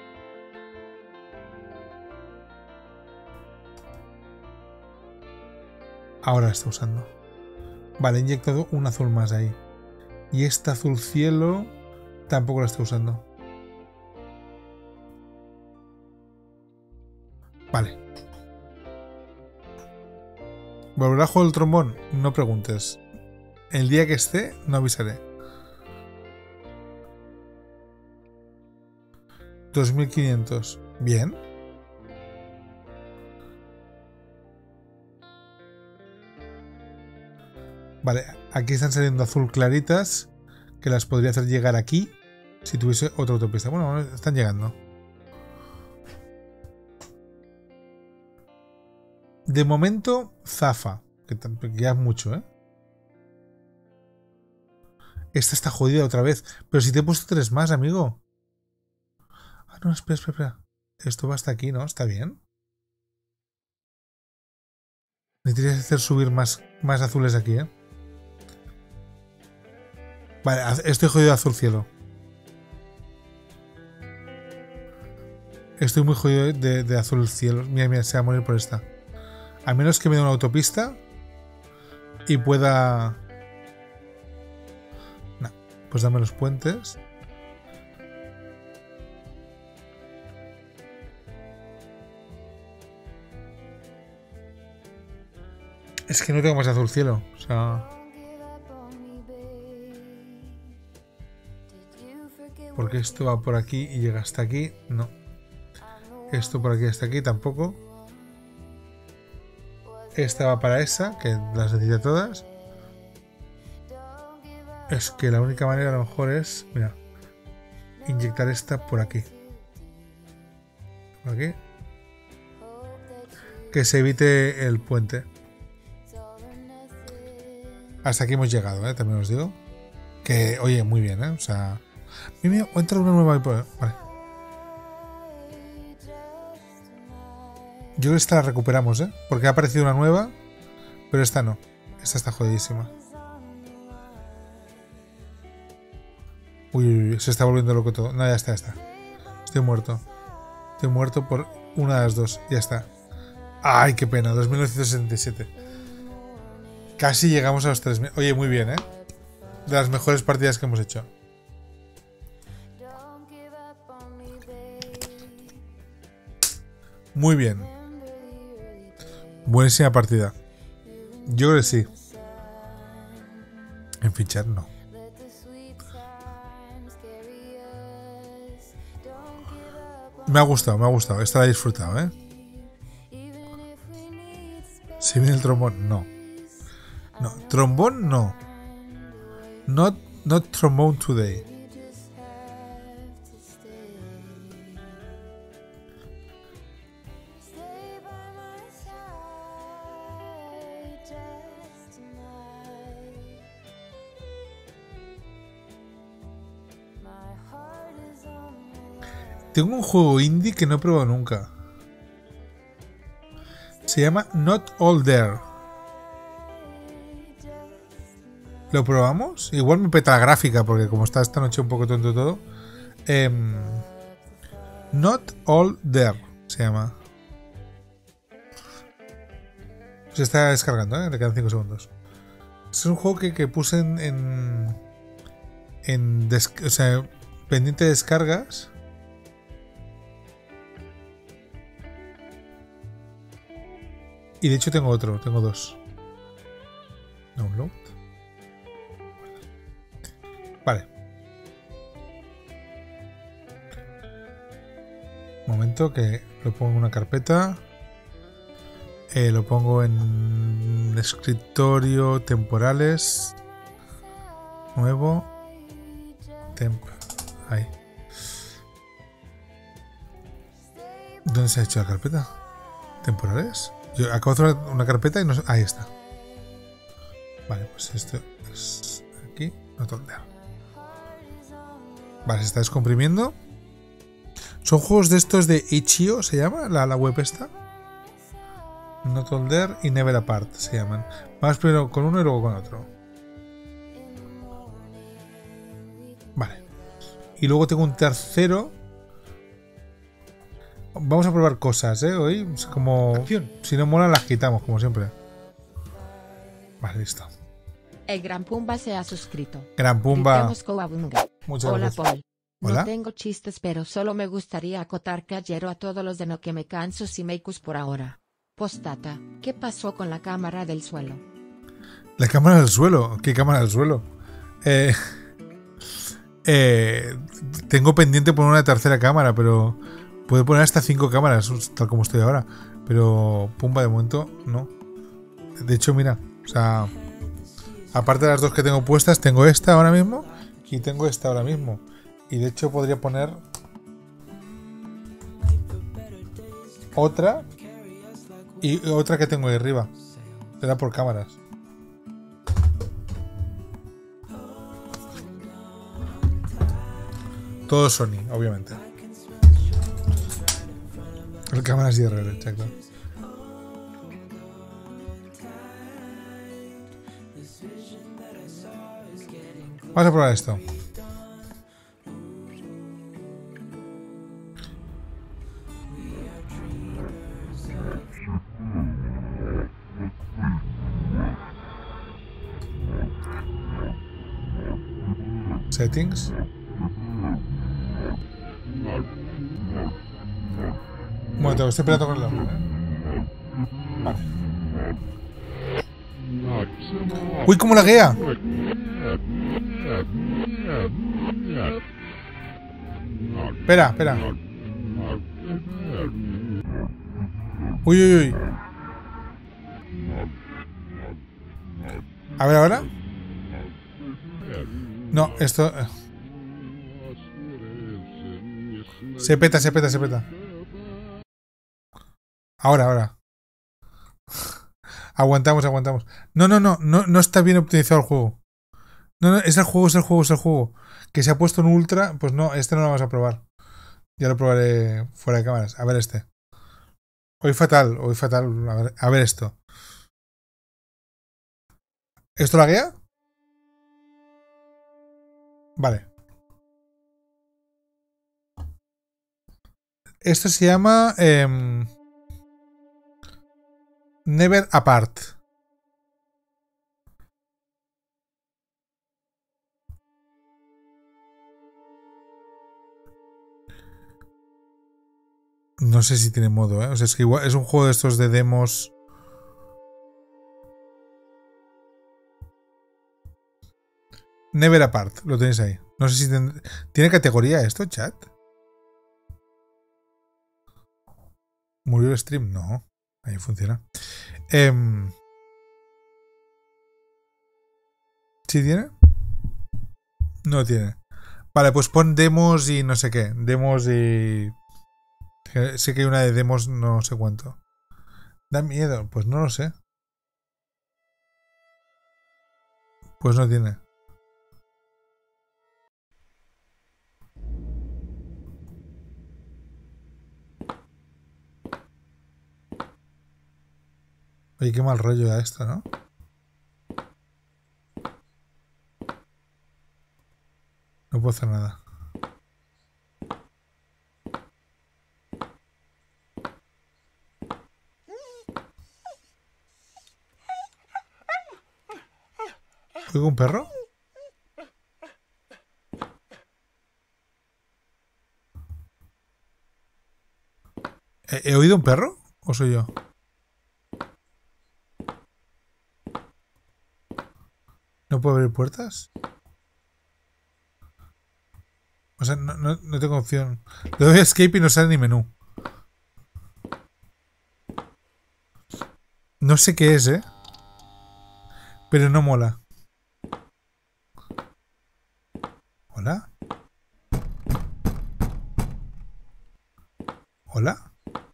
Ahora la está usando. Vale, he inyectado un azul más ahí. Y este azul cielo tampoco la está usando. Vale. ¿Volverá a jugar el trombón? No preguntes. El día que esté, no avisaré. dos mil quinientos. Bien. Vale, aquí están saliendo azul claritas, que las podría hacer llegar aquí si tuviese otra autopista. Bueno, están llegando. De momento, zafa. Que, que ya es mucho, ¿eh? Esta está jodida otra vez. Pero si te he puesto tres más, amigo. Ah, no, espera, espera, espera. Esto va hasta aquí, ¿no? ¿Está bien? Necesitarías hacer subir más, más azules aquí, ¿eh? Vale, estoy jodido de azul cielo. Estoy muy jodido de, de azul cielo. Mira, mira, se va a morir por esta. A menos que me dé una autopista y pueda... No, pues dame los puentes. Es que no tengo más azul cielo. O sea... Porque esto va por aquí y llega hasta aquí. No. Esto por aquí hasta aquí tampoco. Esta va para esa, que las necesita todas. Es que la única manera a lo mejor es... Mira. Inyectar esta por aquí. Por aquí. Que se evite el puente. Hasta aquí hemos llegado, ¿eh? También os digo. Que, oye, muy bien, ¿eh? O sea... Mira, mira, entra una nueva... Vale. Yo creo que esta la recuperamos, ¿eh? Porque ha aparecido una nueva, pero esta no. Esta está jodidísima. Uy, uy, uy, se está volviendo loco todo. No, ya está, ya está. Estoy muerto. Estoy muerto por una de las dos. Ya está. Ay, qué pena. dos mil novecientos setenta y siete. Casi llegamos a los tres mil. Oye, muy bien, ¿eh? De las mejores partidas que hemos hecho. Muy bien. Buenísima partida. Yo creo que sí. En fichar no. Me ha gustado, me ha gustado. Esta la he disfrutado, ¿eh? Si viene el trombón, no. No, trombón no. Not, not trombone today. Tengo un juego indie que no he probado nunca. Se llama Not All There. ¿Lo probamos? Igual me peta la gráfica porque como está esta noche un poco tonto todo. Eh, Not All There se llama. Se está descargando, ¿eh? Le quedan cinco segundos. Es un juego que, que puse en... en, en des, o sea, pendiente de descargas. Y de hecho tengo otro, tengo dos. Download. Vale. Momento que lo pongo en una carpeta. Eh, lo pongo en escritorio, temporales. Nuevo. Temp. Ahí. ¿Dónde se ha hecho la carpeta? ¿Temporales? Yo acabo de hacer una carpeta y no sé. Ahí está. Vale, pues esto es aquí. No tolder. Vale, se está descomprimiendo. Son juegos de estos de itch punto i o, ¿se llama? La, la web esta. Not All There y Never Apart se llaman. Vamos primero con uno y luego con otro. Vale. Y luego tengo un tercero. Vamos a probar cosas, ¿eh? Hoy, como... Acción. Si no molan, las quitamos, como siempre. Vale, listo. El Gran Pumba se ha suscrito. Gran Pumba. Muchas Hola, gracias. Paul. Hola. No tengo chistes, pero solo me gustaría acotar que ayer a todos los de no que me canso si meikus por ahora. Postata, ¿qué pasó con la cámara del suelo? ¿La cámara del suelo? ¿Qué cámara del suelo? Eh, eh, tengo pendiente poner una tercera cámara, pero puedo poner hasta cinco cámaras, tal como estoy ahora. Pero Pumba de momento no. De hecho, mira, o sea, aparte de las dos que tengo puestas, tengo esta ahora mismo Y tengo esta ahora mismo. Y de hecho podría poner otra y otra que tengo ahí arriba. Será por cámaras. Todo Sony, obviamente. El cámaras I R L, exacto. Vamos a probar esto. Settings. Un momento, estoy esperando con el reloj, ¿eh? Vale. ¡Uy, cómo laguea! Espera, espera. Uy, uy, uy. A ver, ahora. No, esto... Se peta, se peta, se peta. Ahora, ahora. Aguantamos, aguantamos. No, no, no, no, no está bien optimizado el juego. No, no, es el juego, es el juego, es el juego. Que se ha puesto en ultra, pues no, este no lo vamos a probar. Ya lo probaré fuera de cámaras. A ver este. Hoy fatal, hoy fatal. A ver, a ver esto. ¿Esto la guía? Vale. Esto se llama eh, Never Apart. No sé si tiene modo, ¿eh? O sea, es que igual es un juego de estos de demos. Never Apart, lo tenéis ahí. No sé si ten... tiene categoría esto, chat. ¿Murió el stream? No. Ahí funciona. Eh... ¿Sí tiene? No tiene. Vale, pues pon demos y no sé qué. Demos y... Sé que hay una de demos no sé cuánto. ¿Da miedo? Pues no lo sé. Pues no tiene. Oye, qué mal rollo da esto, ¿no? No puedo hacer nada. ¿Oigo un perro? ¿He, ¿He oído un perro? ¿O soy yo? ¿No puedo abrir puertas? O sea, no, no, no tengo opción. Le doy a escape y no sale ni menú. No sé qué es, ¿eh? Pero no mola. ¿Hola? ¿Hola?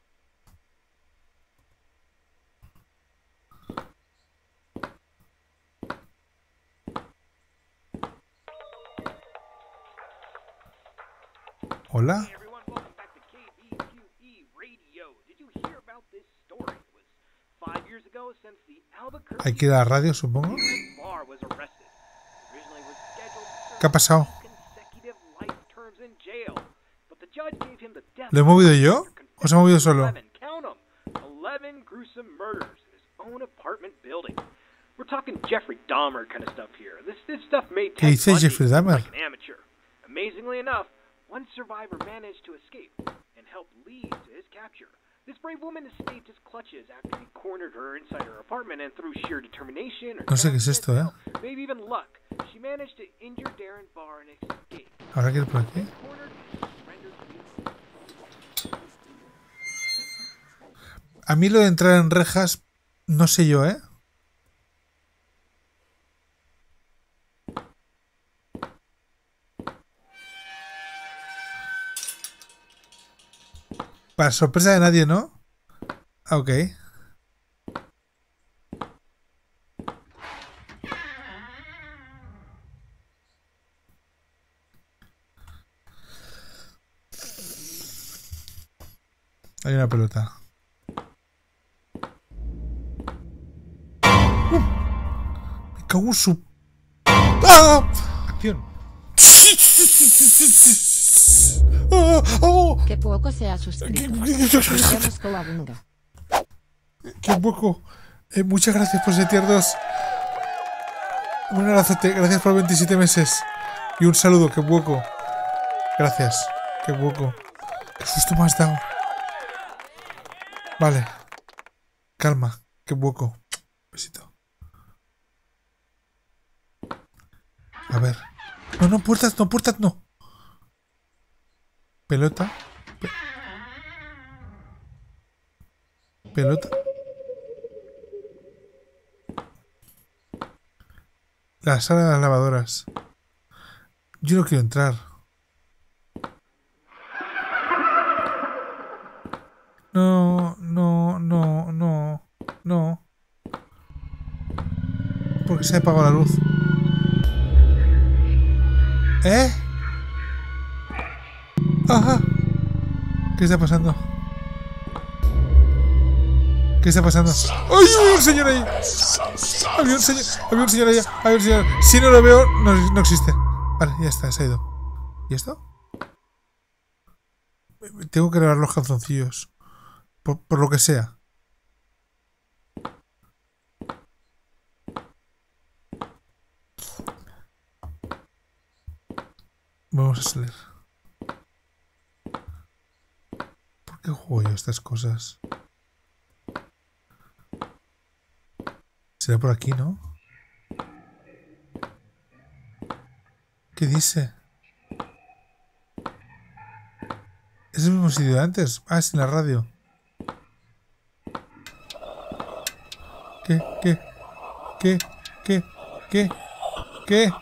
¿Hola? Hey everyone, welcome back to K B Q E Radio. Did you hear about this story? It was five years ago since the Albuquerque Hay que ir a la radio, supongo. bar was arrested. Originally was scheduled to ¿Qué ha pasado? serve consecutive life terms in jail, but the judge gave him the death ¿Lo he movido yo? after ¿O se ha movido confessing to solo? eleven, count 'em, eleven gruesome murders in his own apartment building. We're talking Jeffrey Dahmer kind of stuff here. This this stuff made ¿Qué Ted dice Bundy Jeffrey Dahmer? like an amateur. Amazingly enough, one survivor managed to escape and helped lead to his capture. This brave woman escaped his clutches after he cornered her inside her apartment, and through sheer determination or No sé qué es esto, ¿eh? maybe even luck, she managed to injure Darren Barr and escape. ¿Habrá que ir por aquí? Cornered and surrendered to A mí lo de entrar en rejas, no sé yo, ¿eh? Para sorpresa de nadie, ¿no? Ah, ok. Hay una pelota. ¡Uh! Me cago en su... ¡Ah! Acción. ¡Ah! ¡Oh! Que poco se ha suscrito. Gritemos Cowabunga. ¡Qué poco! Eh, muchas gracias por ese tier dos. Un abrazote. Gracias por veintisiete meses. Y un saludo. ¡Qué poco! Gracias. ¡Qué poco! ¡Qué susto me has dado! Vale. Calma. ¡Qué poco! Besito. A ver. No, no, puertas, no, puertas, no. Pelota. Pe Pelota. La sala de las lavadoras. Yo no quiero entrar. No, no, no, no, no. Porque se apagó la luz. ¿Eh? Ajá. ¿Qué está pasando? ¿Qué está pasando? ¡Ay, había un señor ahí! Había un señor, había un señor ahí. Había un señor. Si no lo veo, no, no existe. Vale, ya está, se ha ido. ¿Y esto? Tengo que lavar los calzoncillos. Por, por lo que sea. Vamos a salir. ¿Por qué juego yo estas cosas? Será por aquí, ¿no? ¿Qué dice? ¿Es el mismo sitio de antes? Ah, es en la radio. ¿Qué? ¿Qué? ¿Qué? ¿Qué? ¿Qué? ¿Qué?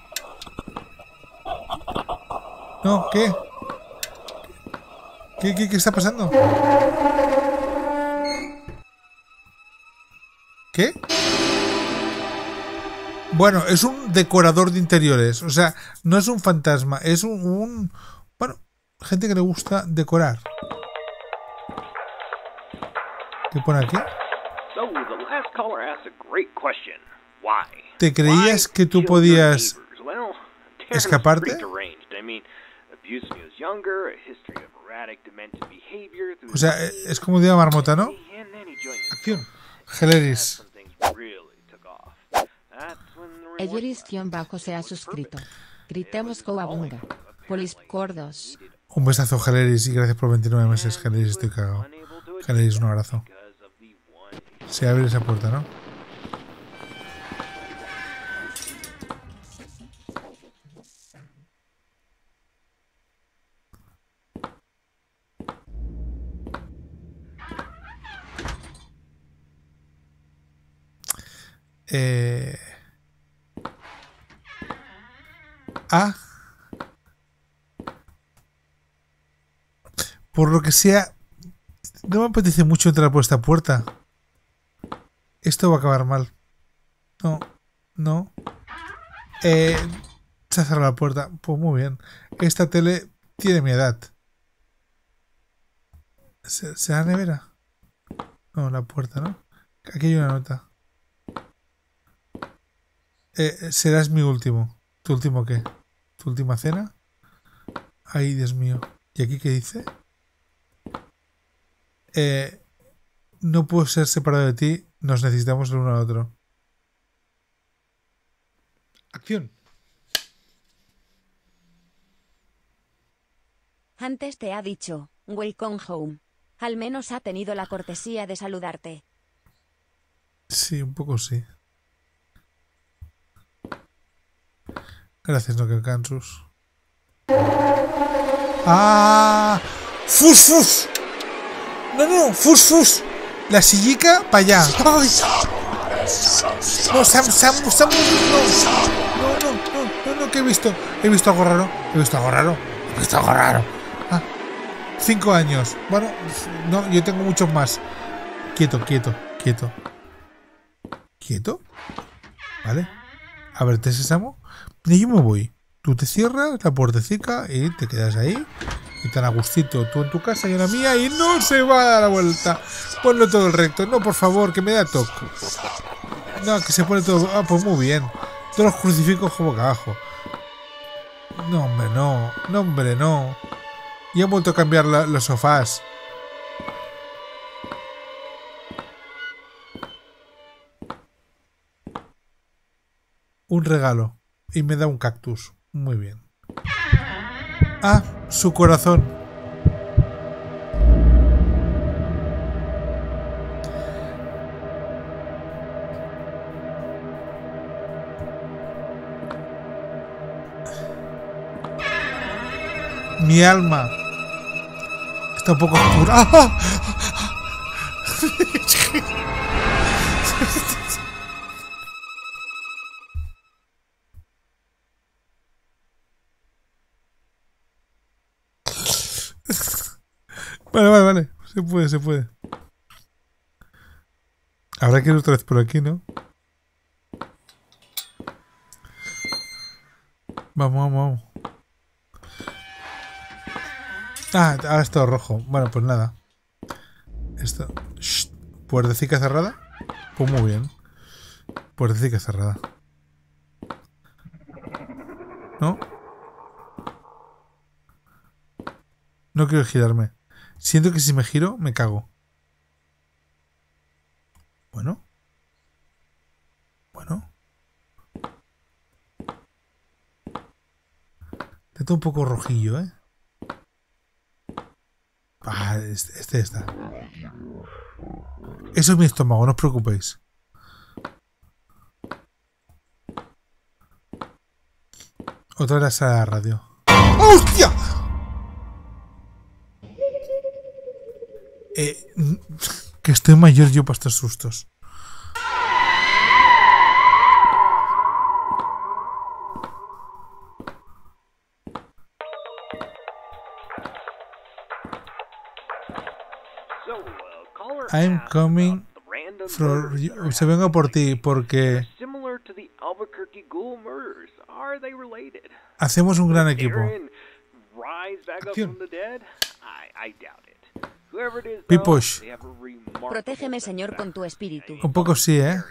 No, ¿qué? ¿Qué, qué, qué está pasando? ¿Qué? Bueno, es un decorador de interiores. O sea, no es un fantasma. Es un... un bueno, gente que le gusta decorar. ¿Qué pone aquí? So, the last caller asked a great question. Why? ¿Te creías Why que tú kill podías your neighbors? Well, Darren was escaparte? pretty deranged. I mean, abuse when he was younger, a history of erratic, demented behavior through O sea, es como de una marmota, ¿no? and then he joined the Acción. That's Geleris. when things really took off. That's when the remorse Eyeris-bajo se ha suscrito. Gritemos Cowabunga. Poliscordos. Un besazo, Geleris, y gracias por veintinueve meses. Geleris, estoy cagado. Geleris, un abrazo. because of the one Se abre esa puerta, ¿no? Eh... Ah. Por lo que sea, no me apetece mucho entrar por esta puerta. Esto va a acabar mal. No, no. Eh, se ha cerrado la puerta. Pues muy bien. Esta tele tiene mi edad. ¿Se- ¿Será la nevera? No, la puerta, ¿no? Aquí hay una nota. Eh, serás mi último. ¿Tu último qué? ¿Tu última cena? Ay, Dios mío. ¿Y aquí qué dice? Eh, no puedo ser separado de ti. Nos necesitamos el uno al otro. Acción. Antes te ha dicho, welcome home. Al menos ha tenido la cortesía de saludarte. Sí, un poco sí. Gracias, no que Kansas. ¡Ah! ¡Fus, fus! No, no, fus, fus. La sillica para allá. ¡Ay! No, Sam, Sam, Sam, no. No, no, no, no, no, que he visto. He visto algo raro. He visto algo raro. He visto algo raro. Ah. Cinco años. Bueno, no, yo tengo muchos más. Quieto, quieto, quieto. ¿Quieto? Vale. A ver, te sésamo. Y yo me voy. Tú te cierras la puertecica y te quedas ahí. Y tan a gustito. Tú en tu casa y en la mía. Y no se va a dar la vuelta. Ponlo todo el recto. No, por favor, que me da toque. No, que se pone todo. Ah, pues muy bien. Todos los crucifijos como boca abajo. No, hombre, no. No, hombre, no. Y han vuelto a cambiar la, los sofás. Un regalo. Y me da un cactus. Muy bien. Ah, su corazón. Mi alma está un poco oscura. ¡Ah! Vale, vale, vale. Se puede, se puede. Habrá que ir otra vez por aquí, ¿no? Vamos, vamos, vamos. Ah, ahora es todo rojo. Bueno, pues nada. Esto. Shh. Puertecica cerrada. Pues muy bien. Puertecica cerrada. ¿No? No quiero girarme. Siento que si me giro, me cago. Bueno. Bueno. Está un poco rojillo, ¿eh? Ah, este, este está. Eso es mi estómago, no os preocupéis. Otra vez la sala de radio. ¡Hostia! Eh, que estoy mayor yo para estos sustos. I'm coming for you. Se vengo por ti porque hacemos un gran equipo. Acción. Piposh. Protégeme, Señor, con tu espíritu. Un poco sí, ¿eh?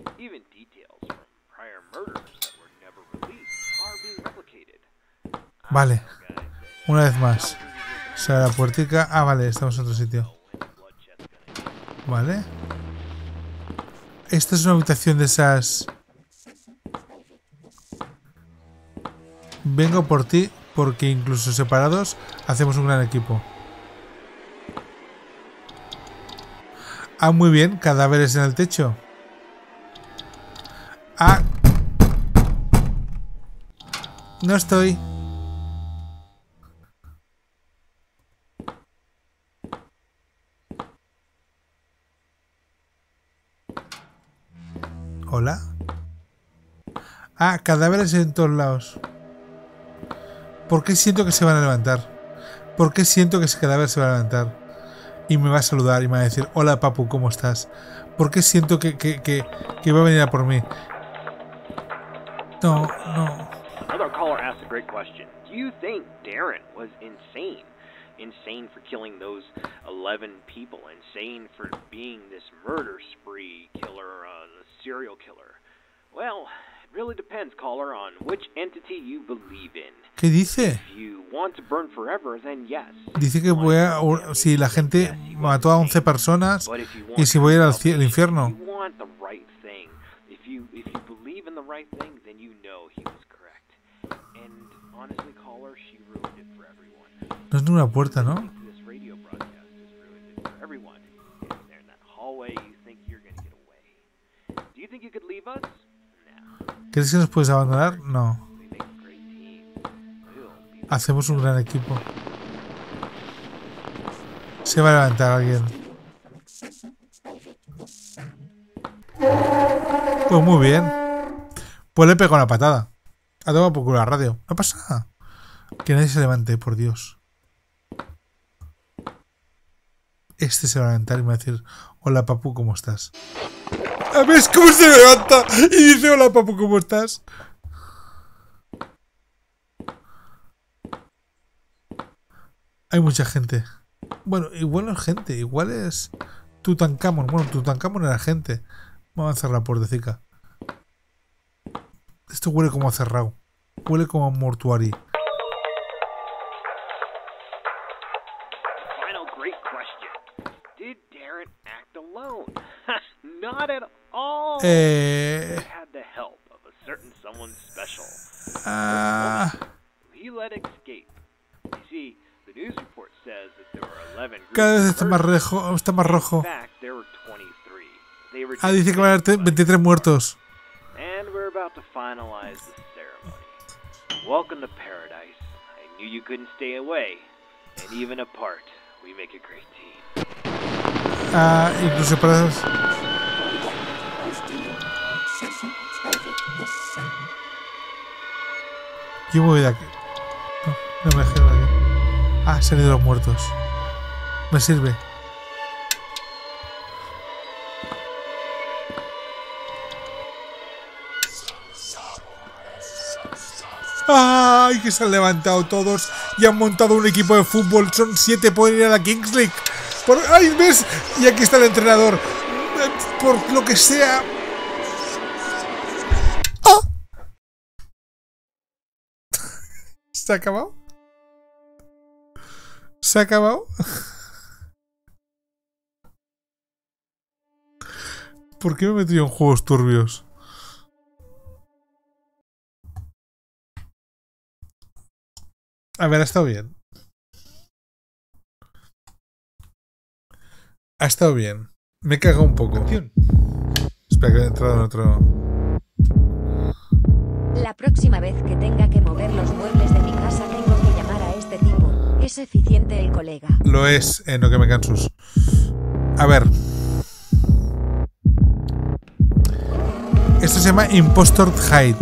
Vale. Una vez más. Sale la puertica. Ah, vale, estamos en otro sitio. Vale. Esta es una habitación de esas. Vengo por ti porque incluso separados hacemos un gran equipo. Ah, muy bien. Cadáveres en el techo. Ah. No estoy. Hola. Ah, cadáveres en todos lados. ¿Por qué siento que se van a levantar? ¿Por qué siento que ese cadáver se va a levantar? Y me va a saludar y me va a decir, hola papu, ¿cómo estás? ¿Por qué siento que, que, que, que va a venir a por mí? No, no. Another caller asked a great question. Do you think Darren was insane? Insane for killing those eleven people. Insane for being this murder spree killer, uh, serial killer. Well, it really depends, caller, on which entity you believe in. ¿Qué dice? If you want to burn forever, then yes. Dice que voy a, si la gente mató a once personas y si voy a ir al, al infierno. If you want the right thing, if you if you believe in the right thing, then you know he was correct. And honestly, caller, she ruined it for everyone. No es ninguna puerta, ¿no? This radio broadcast has ruined it for everyone. Standing there in that hallway, you think you're going to get away. Do you think you could leave us? No. ¿Crees que nos puedes abandonar? No. We make a great team. We'll be Hacemos un gran equipo. Se va a levantar alguien. Pues muy bien. Pues le pego una patada. Ha tomado por culo la radio. No pasa nada. Que nadie se levante, por Dios. Este se va a levantar y me va a decir: hola papu, ¿cómo estás? ¿Ves cómo se levanta? Y dice: hola papu, ¿cómo estás? Hay mucha gente. Bueno, igual no es gente, igual es Tutankamón. Bueno, Tutankamón era gente. Vamos a cerrar la puertecica. Esto huele como a cerrado. Huele como a mortuario. Final great question. Did Darren act alone? Not at all. Eh... He had the help of a certain someone special. Ah... He let escape. You see, the news report says that there were eleven groups. Cada vez está más rojo. Está más rojo. In fact, there were twenty-three. They were Ah, dice que van a haber veintitrés muertos. And we're about to finalize the ceremony. Welcome to paradise. I knew you couldn't stay away. And even apart, we make a great team. Ah, incluso para... Yo me voy de aquí. No, no me dejes de aquí. Ah, han salido los muertos. Me sirve. ¡Ay! Que se han levantado todos y han montado un equipo de fútbol. Son siete, pueden ir a la Kings League. Por... ¡Ay! ¿Ves? Y aquí está el entrenador. Por lo que sea. ¡Oh! ¿Se ha acabado? ¿Se ha acabado? ¿Por qué me he metido en juegos turbios? A ver, ha estado bien. Ha estado bien. Me he cagado un poco. Espera que he entrado en otro... La próxima vez que tenga que mover los muebles de mi casa tengo que llamar a este tipo. Es eficiente el colega. Lo es, eh, no que me cansus. A ver. Esto se llama Impostor Hide.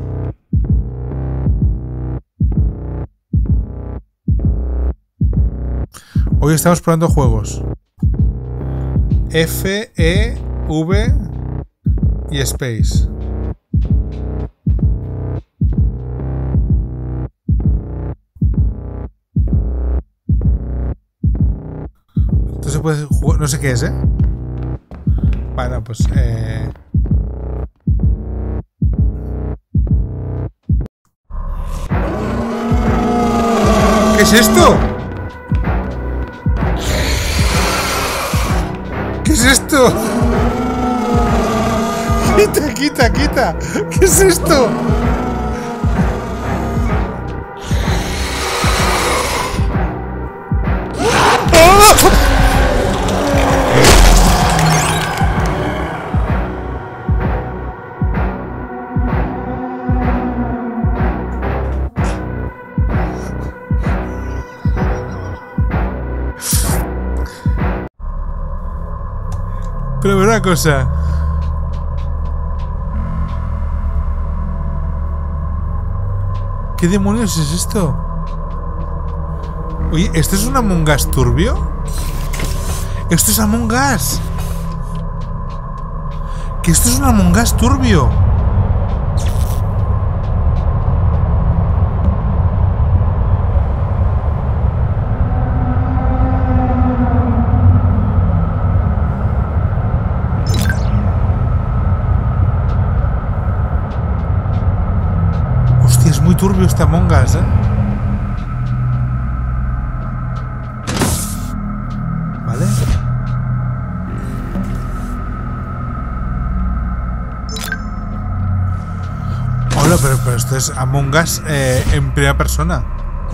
Hoy estamos probando juegos. F, E, V y Space. Entonces puede jugar, no sé qué es, ¿eh? Bueno, pues eh... ¿qué es esto? ¿Qué es esto? Quita, quita, quita. ¿Qué es esto? ¡Oh! Pero una cosa. ¿Qué demonios es esto? Oye, ¿esto es un Among Us turbio? ¡Esto es Among Us! ¡Que esto es un Among Us turbio! Hostia, es muy turbio este Among Us, ¿eh? ¿Vale? Hola, pero, pero esto es Among Us eh, en primera persona.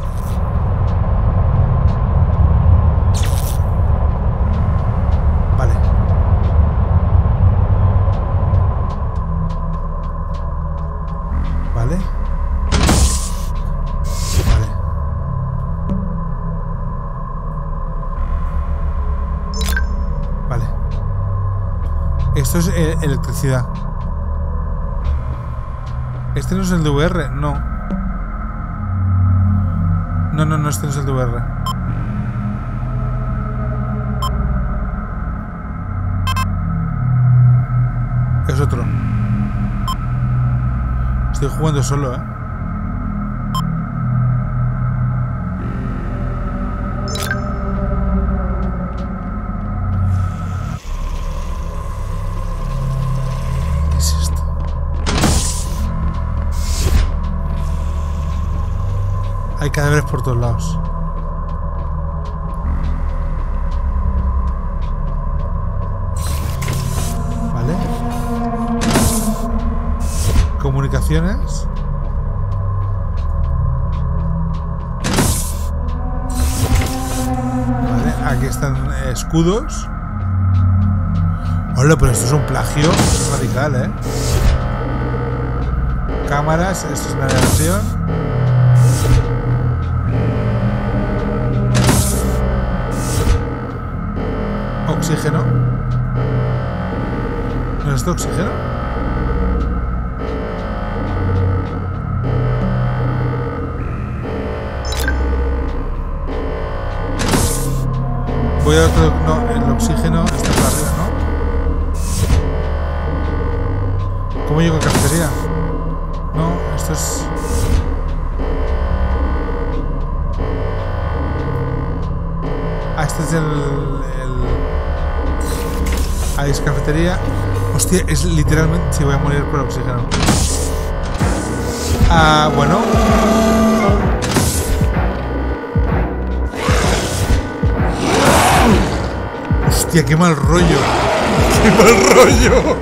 Vale. Vale. Vale. Vale. Esto es eh, electricidad. ¿Este no es el de V R? No. No, no, no, este no es el de V R. Es otro. Estoy jugando solo, ¿eh? ¿Qué es esto? Hay cadáveres por todos lados. Comunicaciones. Vale, aquí están eh, escudos. Hola, pero esto es un plagio radical, ¿eh? Cámaras, esto es navegación. Oxígeno. ¿No es esto oxígeno? Voy a otro... No, el oxígeno está para arriba, ¿no? ¿Cómo llego a cafetería? No, esto es... Ah, este es el... el... Ahí es cafetería. Hostia, es literalmente... Sí, voy a morir por oxígeno. Ah, bueno... Hostia, qué mal rollo. Qué mal rollo.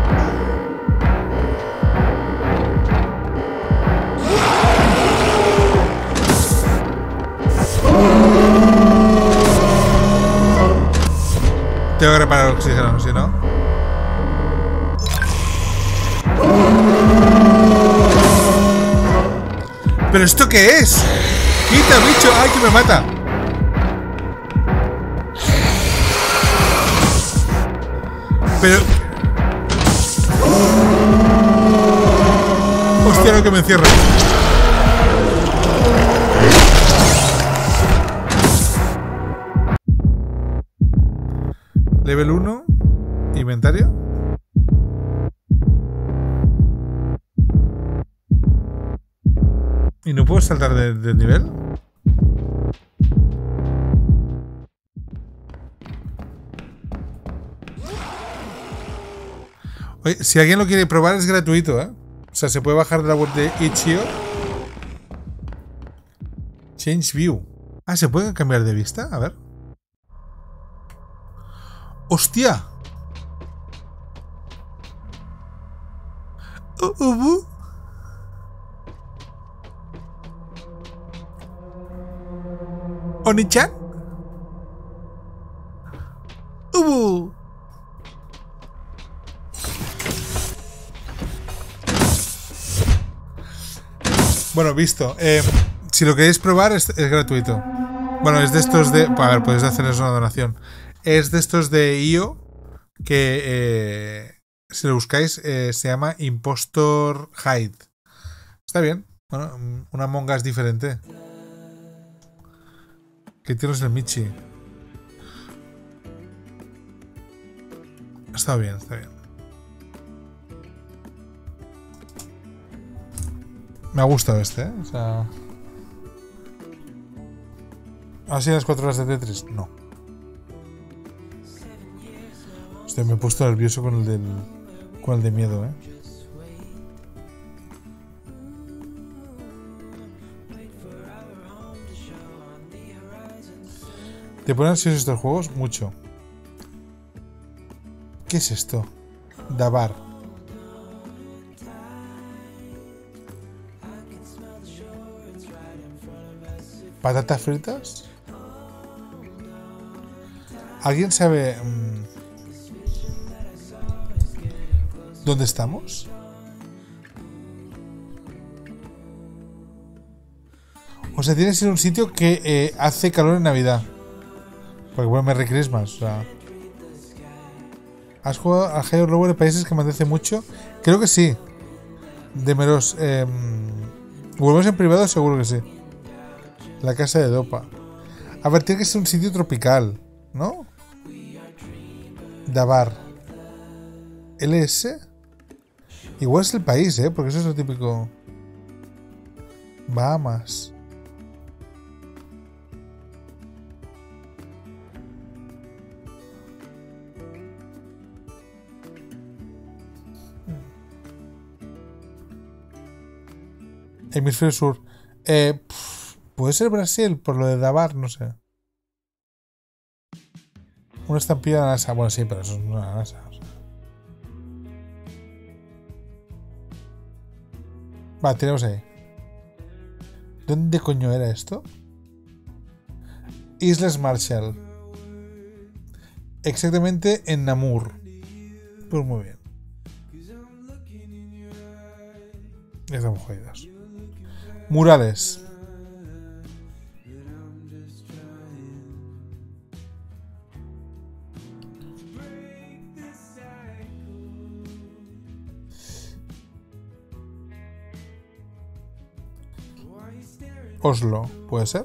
Tengo que reparar el oxígeno, si no. ¿Pero esto qué es? ¡Quita, bicho! ¡Ay, que me mata! Pero... Hostia, lo que me encierra. Level uno. Inventario. ¿Y no puedo saltar de, de nivel? Oye, si alguien lo quiere probar es gratuito, ¿eh? O sea, se puede bajar de la web de itch punto io. Change view. Ah, ¿se puede cambiar de vista? A ver. ¡Hostia! Uh, uh, uh. ¿Oni-chan? Uh. Bueno, visto. Eh, si lo queréis probar es, es gratuito. Bueno, es de estos de... A ver, podéis hacerles una donación. Es de estos de i o que eh, si lo buscáis eh, se llama Impostor Hide. Está bien. Bueno, una Among Us diferente. ¿Qué tienes el Michi? Está bien, está bien. Me ha gustado este, ¿eh? O sea... ¿Ha sido las cuatro horas de Tetris? No. Hostia, me he puesto nervioso con el del... con el de miedo, ¿eh? ¿Te ponen ansiosos estos juegos? Mucho. ¿Qué es esto? Dabar. ¿Patatas fritas? ¿Alguien sabe mmm, dónde estamos? O sea, tienes que ir a un sitio que eh, hace calor en Navidad. Porque bueno, Merry Christmas. O sea, ¿has jugado al Higher Lower de países que me apetece mucho? Creo que sí. De meros. Eh, ¿Volvemos en privado? Seguro que sí. La casa de Dopa. A ver, tiene que ser un sitio tropical, ¿no? Dabar. ¿L S? Igual es el país, ¿eh? Porque eso es lo típico. Bahamas. Hemisferio sur. Eh, pff, puede ser Brasil, por lo de Davar, no sé. Una estampilla de la NASA. Bueno, sí, pero eso es una NASA. O sea. Va, tenemos ahí. ¿Dónde coño era esto? Islas Marshall. Exactamente en Namur. Pues muy bien. Estamos jodidos. Murales. Oslo, ¿puede ser?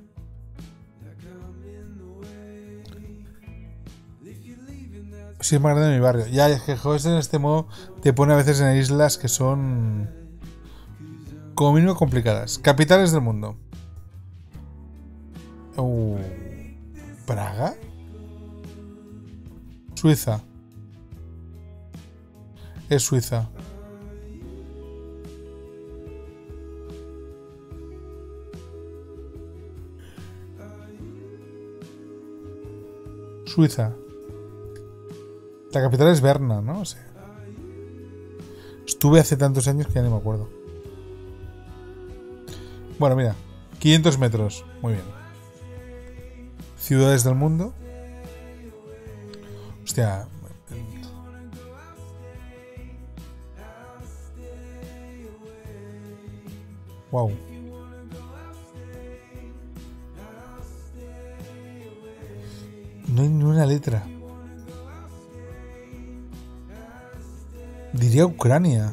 Sí, es más grande de mi barrio. Ya, es que joder, en este modo te pone a veces en islas que son como mínimo complicadas. Capitales del mundo. Uh, Praga. Suiza. Es Suiza. Suiza. La capital es Berna, ¿no? O sea, estuve hace tantos años que ya no me acuerdo. Bueno, mira. quinientos metros. Muy bien. Ciudades del mundo. Hostia. Wow. No hay ni una letra. Diría Ucrania.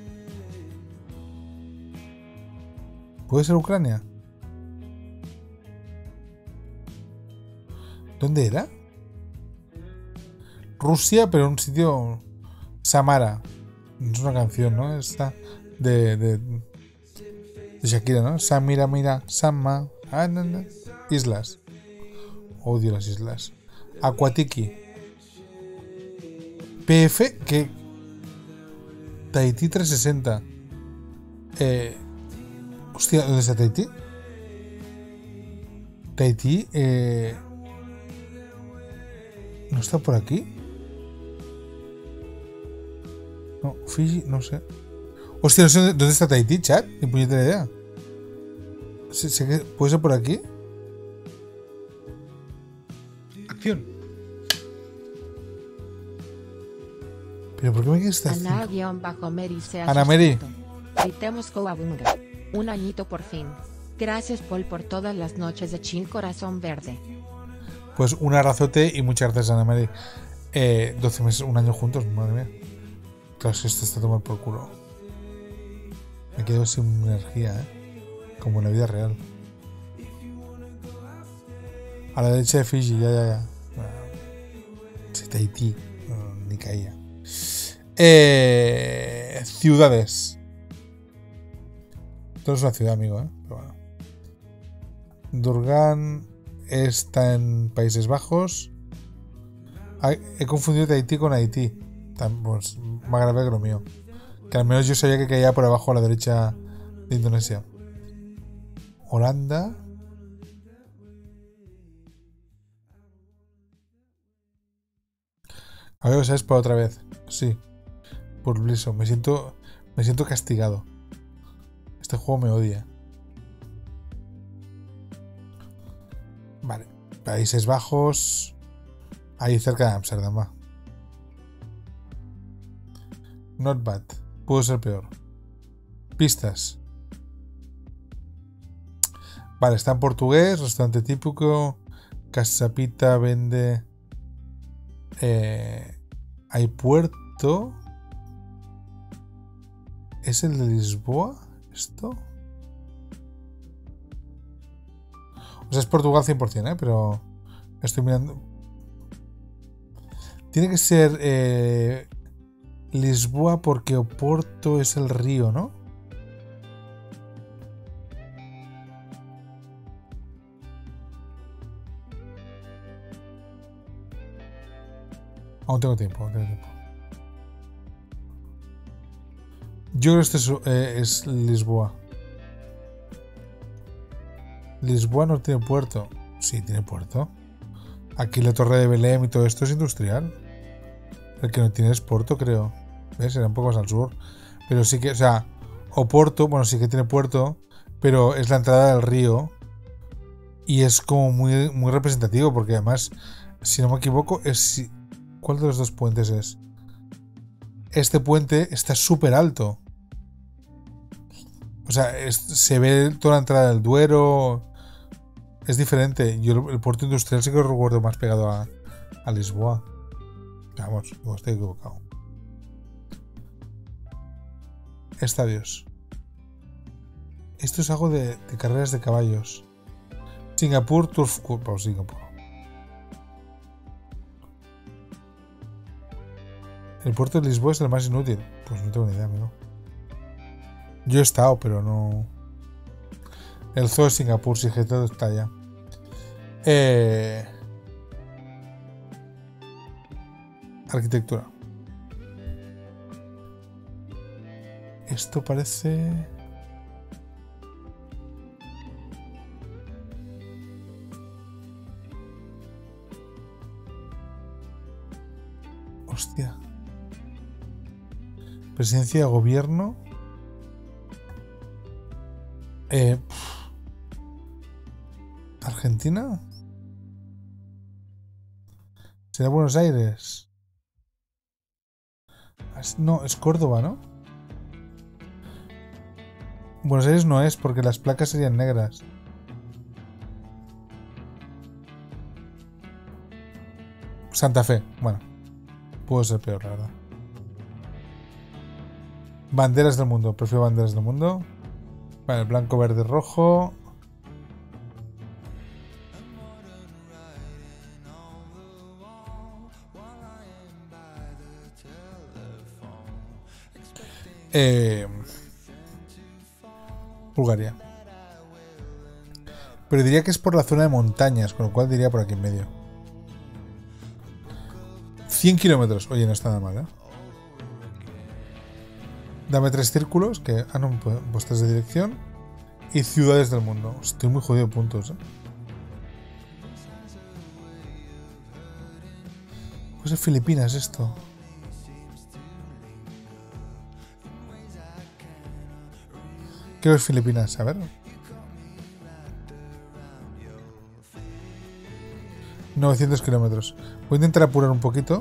¿Puede ser Ucrania? ¿Dónde era? Rusia, pero en un sitio... Samara. Es una canción, ¿no? Esta de... de, de Shakira, ¿no? Samira, mira, Sama... Ah, no, no. Islas. Odio las islas. Acuatiki. P F, que... Tahití trescientos sesenta. Eh... Hostia, ¿dónde está Tahití? Tahití, eh... ¿no está por aquí? No, Fiji, no sé. Hostia, no sé dónde está Tahití, chat. Ni puñetera idea. Sé, sé que puede ser por aquí. Acción. ¿Pero por qué me quieres estar Ana-Mary se ha Ana Mary. suscrito. Gritemos Coabunga. Un añito por fin. Gracias Paul por todas las noches de Chin Corazón Verde. Pues un abrazote y muchas gracias, Ana Mary. Eh, doce meses, un año juntos, madre mía. Claro, si esto está tomando por culo. Me quedo sin energía, ¿eh? Como en la vida real. A la derecha de Fiji, ya, ya, ya. Sí, Tahití. No, ni caía. Eh, ciudades. Esto es una ciudad, amigo, ¿eh? Pero bueno. Durgan está en Países Bajos. Ay, he confundido Tahití con Haití. Pues, más grave que lo mío. Que al menos yo sabía que caía por abajo a la derecha de Indonesia. Holanda. A ver, ¿sabes? Para otra vez. Sí. Por Blizzard. Me siento. Me siento castigado. Este juego me odia. Vale. Países Bajos. Ahí cerca de Amsterdam, va. Not bad. Pudo ser peor. Pistas. Vale, está en portugués. Restaurante típico. Casapita vende. Eh, hay puerto. ¿Es el de Lisboa? ¿Esto? O sea, es Portugal cien por ciento, ¿eh? Pero estoy mirando. Tiene que ser eh, Lisboa porque Oporto es el río, ¿no? Aún tengo tiempo, aún tengo tiempo. Yo creo que este es, eh, es Lisboa. Lisboa no tiene puerto. Sí, tiene puerto. Aquí la Torre de Belém y todo esto es industrial. El que no tiene es Porto, creo. ¿Ves? Era un poco más al sur. Pero sí que, o sea, Oporto, bueno, sí que tiene puerto, pero es la entrada del río. Y es como muy, muy representativo, porque además, si no me equivoco, es... ¿Cuál de los dos puentes es? Este puente está súper alto. O sea, es, se ve toda la entrada del Duero. Es diferente. Yo el puerto industrial sí que lo recuerdo más pegado a, a Lisboa. Vamos, no estoy equivocado. Estadios. Esto es algo de, de carreras de caballos. Singapur Turf Club. Vamos, Singapur. El puerto de Lisboa es el más inútil. Pues no tengo ni idea, amigo. Yo he estado, pero no. El zoo de Singapur, sí, que todo está allá. Eh... Arquitectura. Esto parece... Hostia. Presidencia de gobierno. Eh, Argentina. ¿Será Buenos Aires? No, es Córdoba, ¿no? Buenos Aires no es, porque las placas serían negras. Santa Fe, bueno. Puede ser peor, la verdad. Banderas del mundo, prefiero banderas del mundo. Vale, blanco, verde, rojo. Eh, Bulgaria. Pero diría que es por la zona de montañas, con lo cual diría por aquí en medio. cien kilómetros. Oye, no está nada mal, ¿eh? Dame tres círculos, que... Ah, no, pues tres de dirección. Y ciudades del mundo. Estoy muy jodido de puntos, ¿eh? Pues es Filipinas esto. Creo que es Filipinas, a ver. novecientos kilómetros. Voy a intentar apurar un poquito.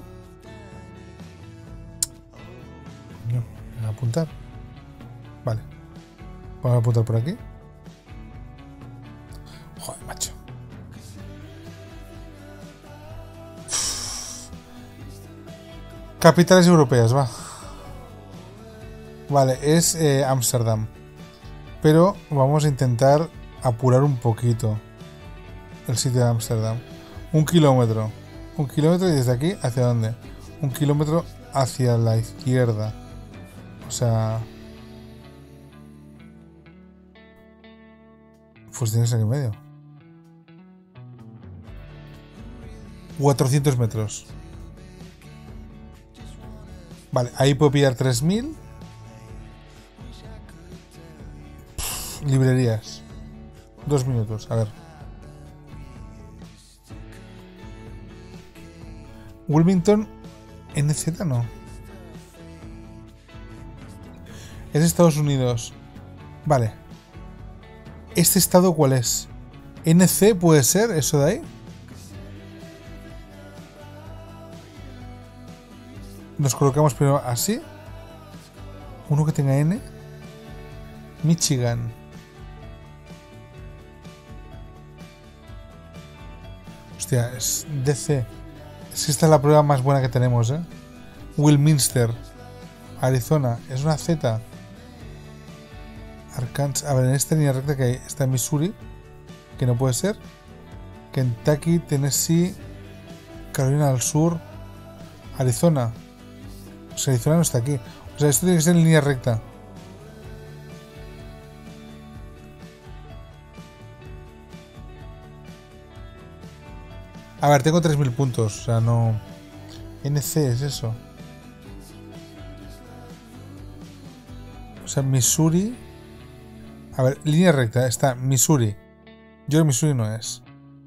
No, apuntar. Vale. Vamos a apuntar por aquí. Joder, macho. Uf. Capitales europeas, va. Vale, es Ámsterdam. Eh, Pero vamos a intentar apurar un poquito el sitio de Ámsterdam. Un kilómetro. Un kilómetro y desde aquí, ¿hacia dónde? Un kilómetro hacia la izquierda. O sea... Pues tienes aquí en medio. cuatrocientos metros. Vale, ahí puedo pillar tres mil. Librerías. Dos minutos, a ver. Wilmington, N Z no. Es Estados Unidos. Vale. ¿Este estado cuál es? ¿N C puede ser eso de ahí? Nos colocamos primero así. Uno que tenga N. Michigan. Hostia, es D C. Es que esta es la prueba más buena que tenemos, ¿eh? Wilminster. Arizona. Es una Z. Arkansas. A ver, en esta línea recta que hay está Missouri. Que no puede ser. Kentucky, Tennessee. Carolina del Sur. Arizona. O sea, Arizona no está aquí. O sea, esto tiene que ser en línea recta. A ver, tengo tres mil puntos. O sea, no... N C es eso. O sea, Missouri... A ver, línea recta. Está Missouri. Yo creo que Missouri no es.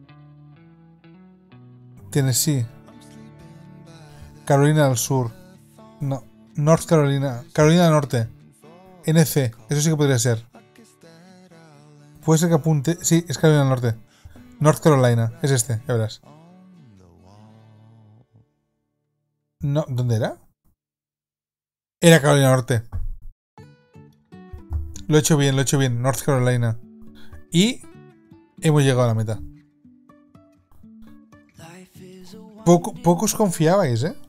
Tennessee. Carolina del Sur. No. North Carolina. Carolina del Norte. N C. Eso sí que podría ser. Puede ser que apunte. Sí, es Carolina del Norte. North Carolina. Es este, ya verás. No, ¿dónde era? Era Carolina del Norte. Lo he hecho bien, lo he hecho bien. North Carolina. Y hemos llegado a la meta. Poco, pocos confiabais, ¿eh?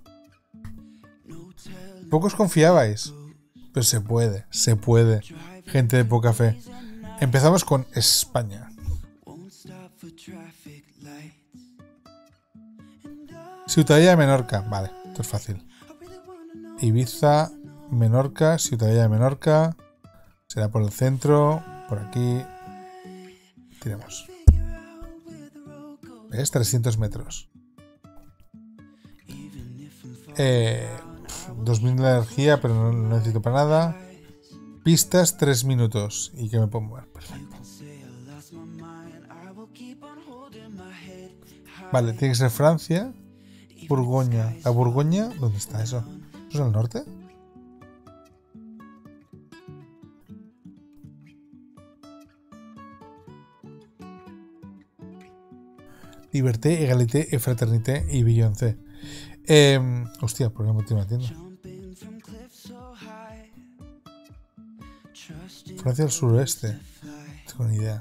Pocos confiabais. Pero se puede, se puede. Gente de poca fe. Empezamos con España. Ciutadella de Menorca. Vale, esto es fácil. Ibiza, Menorca, Ciutadella de Menorca. Será por el centro, por aquí. Tiremos. ¿Ves? trescientos metros. Eh, dos mil de energía, pero no, no necesito para nada. Pistas, tres minutos. ¿Y que me puedo mover? Perfecto. Vale, tiene que ser Francia. Borgoña. ¿La Borgoña? ¿Dónde está eso? ¿Eso es el norte? Liberté, Egalité, et Fraternité y Beyoncé. Eh, hostia, ¿por qué me estoy metiendo? Francia del suroeste. No tengo ni idea.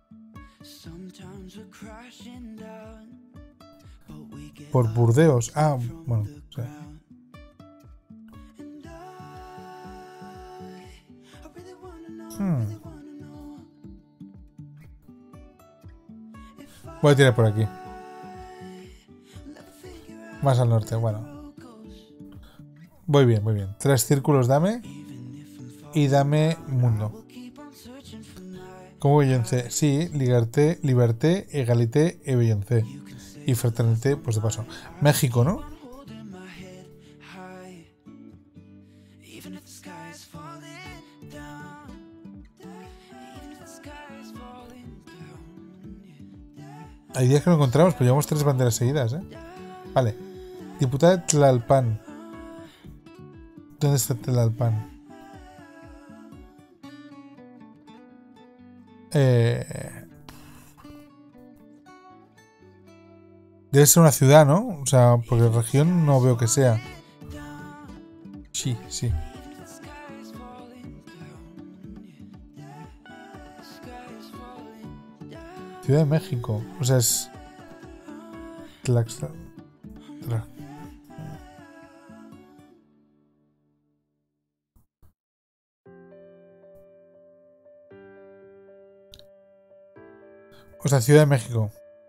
Por Burdeos. Ah, bueno. O sea. Hmm. Voy a tirar por aquí. Más al norte, bueno. Voy bien, muy bien. Tres círculos dame. Y dame mundo. ¿Cómo Beyoncé? Sí, Liberté, Liberté, Egalité et Beyoncé. Y Fraternité, pues de paso. México, ¿no? Hay días que no encontramos, pero llevamos tres banderas seguidas, ¿eh? Vale. Diputada de Tlalpan. ¿Dónde está Tlalpan? Eh... Debe ser una ciudad, ¿no? O sea, porque región no veo que sea. Sí, sí. Ciudad de México. O sea, es... Tlaxcala. Tlaxcala. O sea, Ciudad de México.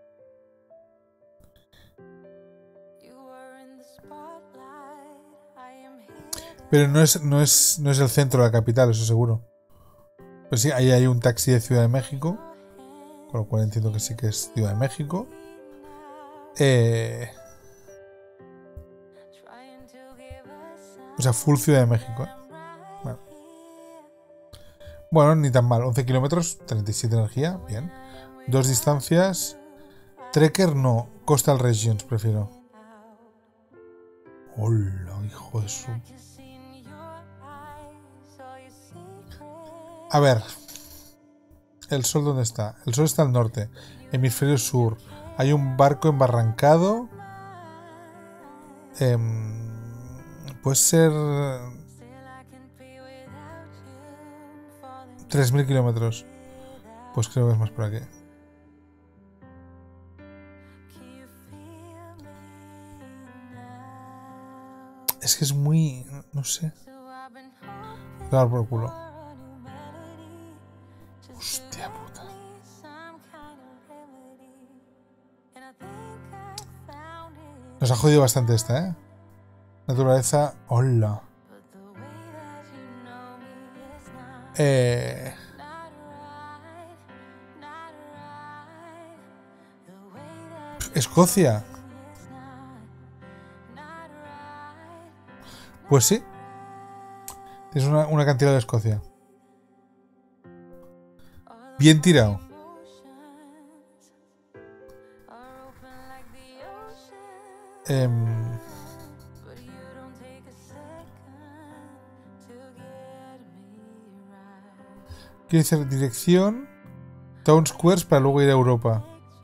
Pero no es, no es, no es el centro de la capital, eso seguro. Pero sí, ahí hay un taxi de Ciudad de México. Con lo cual entiendo que sí que es Ciudad de México. Eh... O sea, full Ciudad de México, ¿eh? Bueno. Bueno, ni tan mal. once kilómetros, treinta y siete energía. Bien. Dos distancias. Trekker no. Coastal Regions prefiero. Hola, hijo de su... A ver. ¿El sol dónde está? El sol está al norte. Hemisferio sur. Hay un barco embarrancado. Eh, puede ser... tres mil kilómetros. Pues creo que es más por aquí. Es que es muy... no sé. Dar por el culo. Hostia puta. Nos ha jodido bastante esta, ¿eh? Naturaleza. Hola. Eh, Escocia. Pues sí. Es una, una cantidad de Escocia. Bien tirado. Em, quiero decir dirección Town Squares para luego ir a Europa.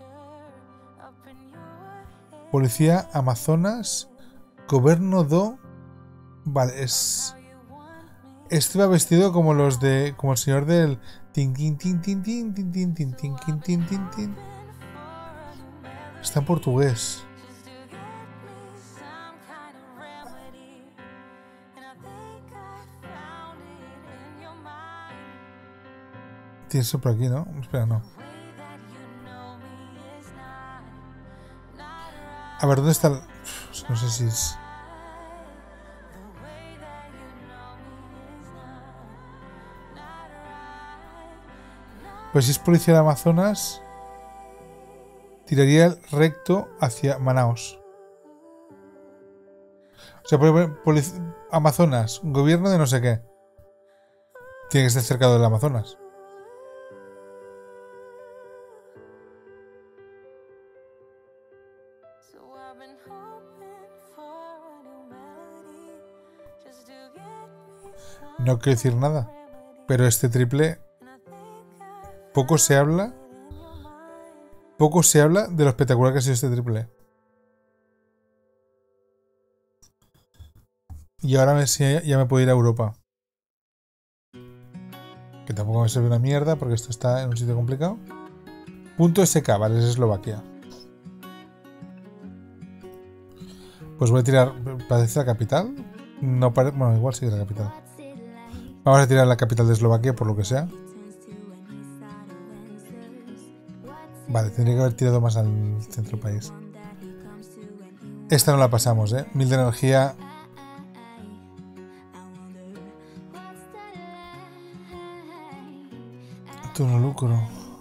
Policía Amazonas Governo do. Vale, es. Este va vestido como los de. Como el señor del. Tin, tin, tin, tin, tin, tin, tin, tin, tin, tin, tin, tin, tin. Está en portugués. Tiene eso por aquí, ¿no? Espera, no. A ver, ¿dónde está el... No sé si es... Pues si es policía de Amazonas, tiraría el recto hacia Manaos. O sea, polic- Amazonas, gobierno de no sé qué. Tiene que estar cerca del Amazonas. No quiero decir nada, pero este triple poco se habla poco se habla de lo espectacular que ha sido este triple. Y ahora me, ya me puedo ir a Europa, que tampoco me sirve una mierda porque esto está en un sitio complicado. Punto S K, vale, es Eslovaquia. Pues voy a tirar, ¿parece la capital? No parece, bueno, igual sí que es la capital. Vamos a tirar la capital de Eslovaquia por lo que sea. Vale, tendría que haber tirado más al centro del país. Esta no la pasamos, ¿eh? Mil de energía. Turno lucro.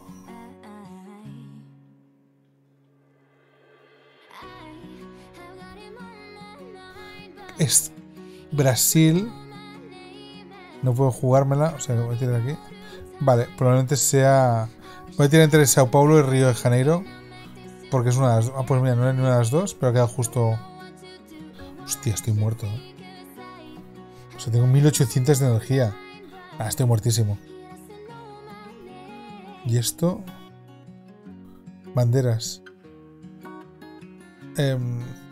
Es Brasil. No puedo jugármela, o sea que voy a tirar aquí. Vale, probablemente sea... Voy a tirar entre Sao Paulo y Río de Janeiro. Porque es una de las... Ah, pues mira, no es ni una de las dos, pero ha quedado justo... Hostia, estoy muerto, ¿eh? O sea, tengo mil ochocientos de energía. Ah, estoy muertísimo. Y esto... Banderas. Eh...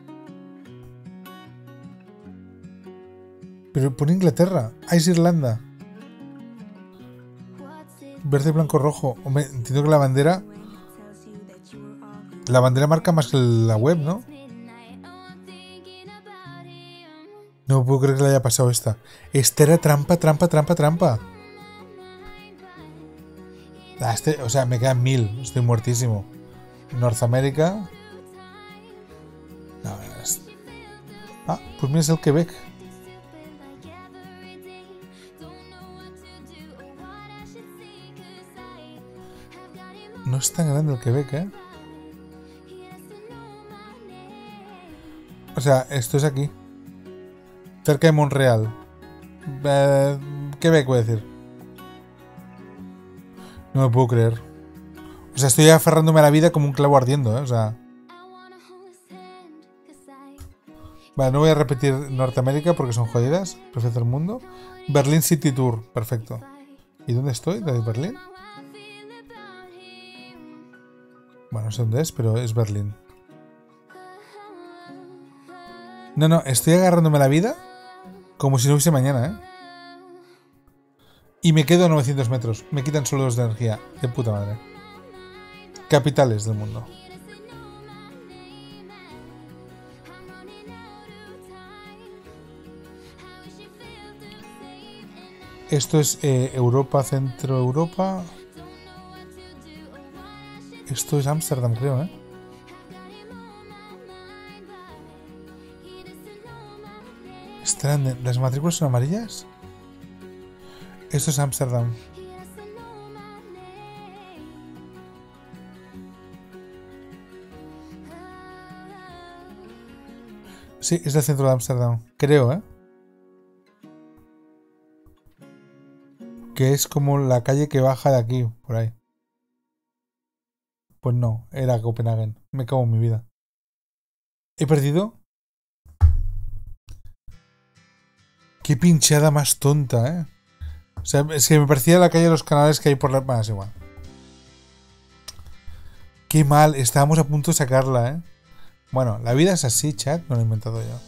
Pero pone Inglaterra. Ah, es Irlanda. Verde, blanco, rojo. Hombre, entiendo que la bandera... La bandera marca más que la web, ¿no? No puedo creer que le haya pasado esta. Esta era trampa, trampa, trampa, trampa. Ah, este, o sea, me quedan mil. Estoy muertísimo. Norteamérica. No, es... Ah, pues mira, es el Quebec. No es tan grande el Quebec, ¿eh? O sea, esto es aquí. Cerca de Montreal. Eh, Quebec, voy a decir. No me puedo creer. O sea, estoy aferrándome a la vida como un clavo ardiendo, ¿eh? O sea... Vale, no voy a repetir Norteamérica porque son jodidas. Perfecto el mundo. Berlín City Tour. Perfecto. ¿Y dónde estoy? ¿De Berlín? Bueno, no sé dónde es, pero es Berlín. No, no, estoy agarrándome la vida como si no hubiese mañana, ¿eh? Y me quedo a novecientos metros. Me quitan solo dos de energía. De puta madre. Capitales del mundo. Esto es eh, Europa, Centro Europa. Esto es Ámsterdam, creo, ¿eh? Espérate, ¿las matrículas son amarillas? Esto es Ámsterdam. Sí, es el centro de Ámsterdam. Creo, ¿eh? Que es como la calle que baja de aquí, por ahí. Pues no, era Copenhague. Me cago en mi vida. ¿He perdido? Qué pinchada más tonta, ¿eh? O sea, es que me parecía la calle de los canales que hay por la... Bueno, es igual. Qué mal, estábamos a punto de sacarla, ¿eh? Bueno, la vida es así, chat, no lo he inventado yo.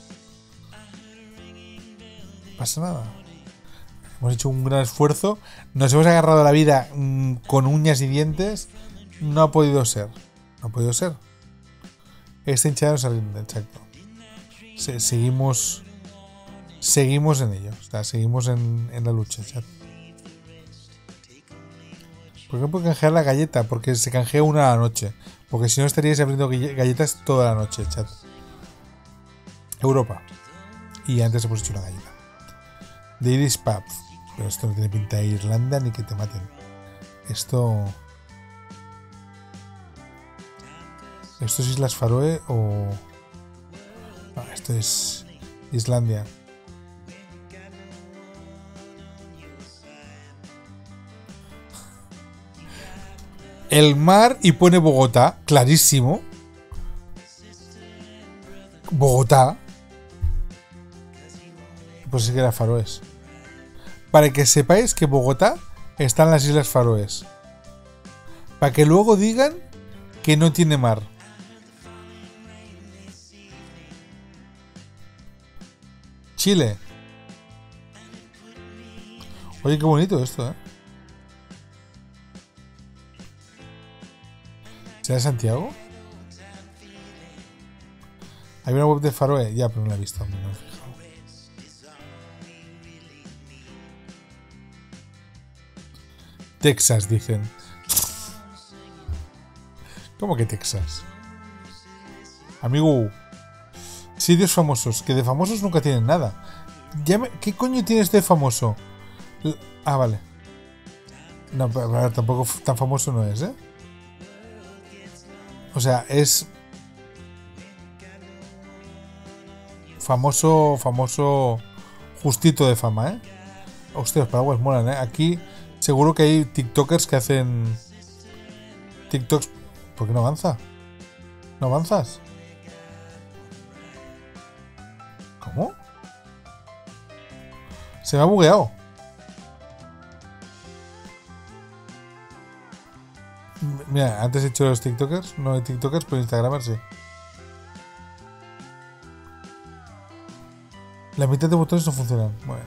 No pasa nada. Hemos hecho un gran esfuerzo. Nos hemos agarrado a la vida mmm, con uñas y dientes. No ha podido ser. No ha podido ser. Este hinchado se rinde, exacto. Se, seguimos... Seguimos en ello. O sea, seguimos en, en la lucha, chat. ¿Por qué no puedo canjear la galleta? Porque se canjea una a la noche. Porque si no estaríais abriendo galletas toda la noche, chat. Europa. Y antes hemos hecho una galleta. The Irish Pub. Pero esto no tiene pinta de Irlanda ni que te maten. Esto... ¿Esto es Islas Faroe o...? No, esto es... Islandia. El mar y pone Bogotá, clarísimo. Bogotá. Pues sí que era Faroes. Para que sepáis que Bogotá está en las Islas Faroes. Para que luego digan que no tiene mar. Chile. Oye, qué bonito esto, ¿eh? ¿Será Santiago? Hay una web de Faroe, ya, pero no la he visto. No me he fijado. Texas, dicen. ¿Cómo que Texas? Amigo. Sitios famosos, que de famosos nunca tienen nada. Ya me, ¿qué coño tiene este famoso? Ah, vale. No, pero, pero tampoco tan famoso no es, ¿eh? O sea, es famoso, famoso justito de fama, ¿eh? Hostia, los paraguas molan, ¿eh? Aquí seguro que hay tiktokers que hacen tiktoks. ¿Por qué no avanza? ¿No avanzas? ¿Cómo? Se me ha bugueado. Mira, antes he hecho los tiktokers. No hay tiktokers, pero instagramers sí. La mitad de botones no funcionan. Bueno.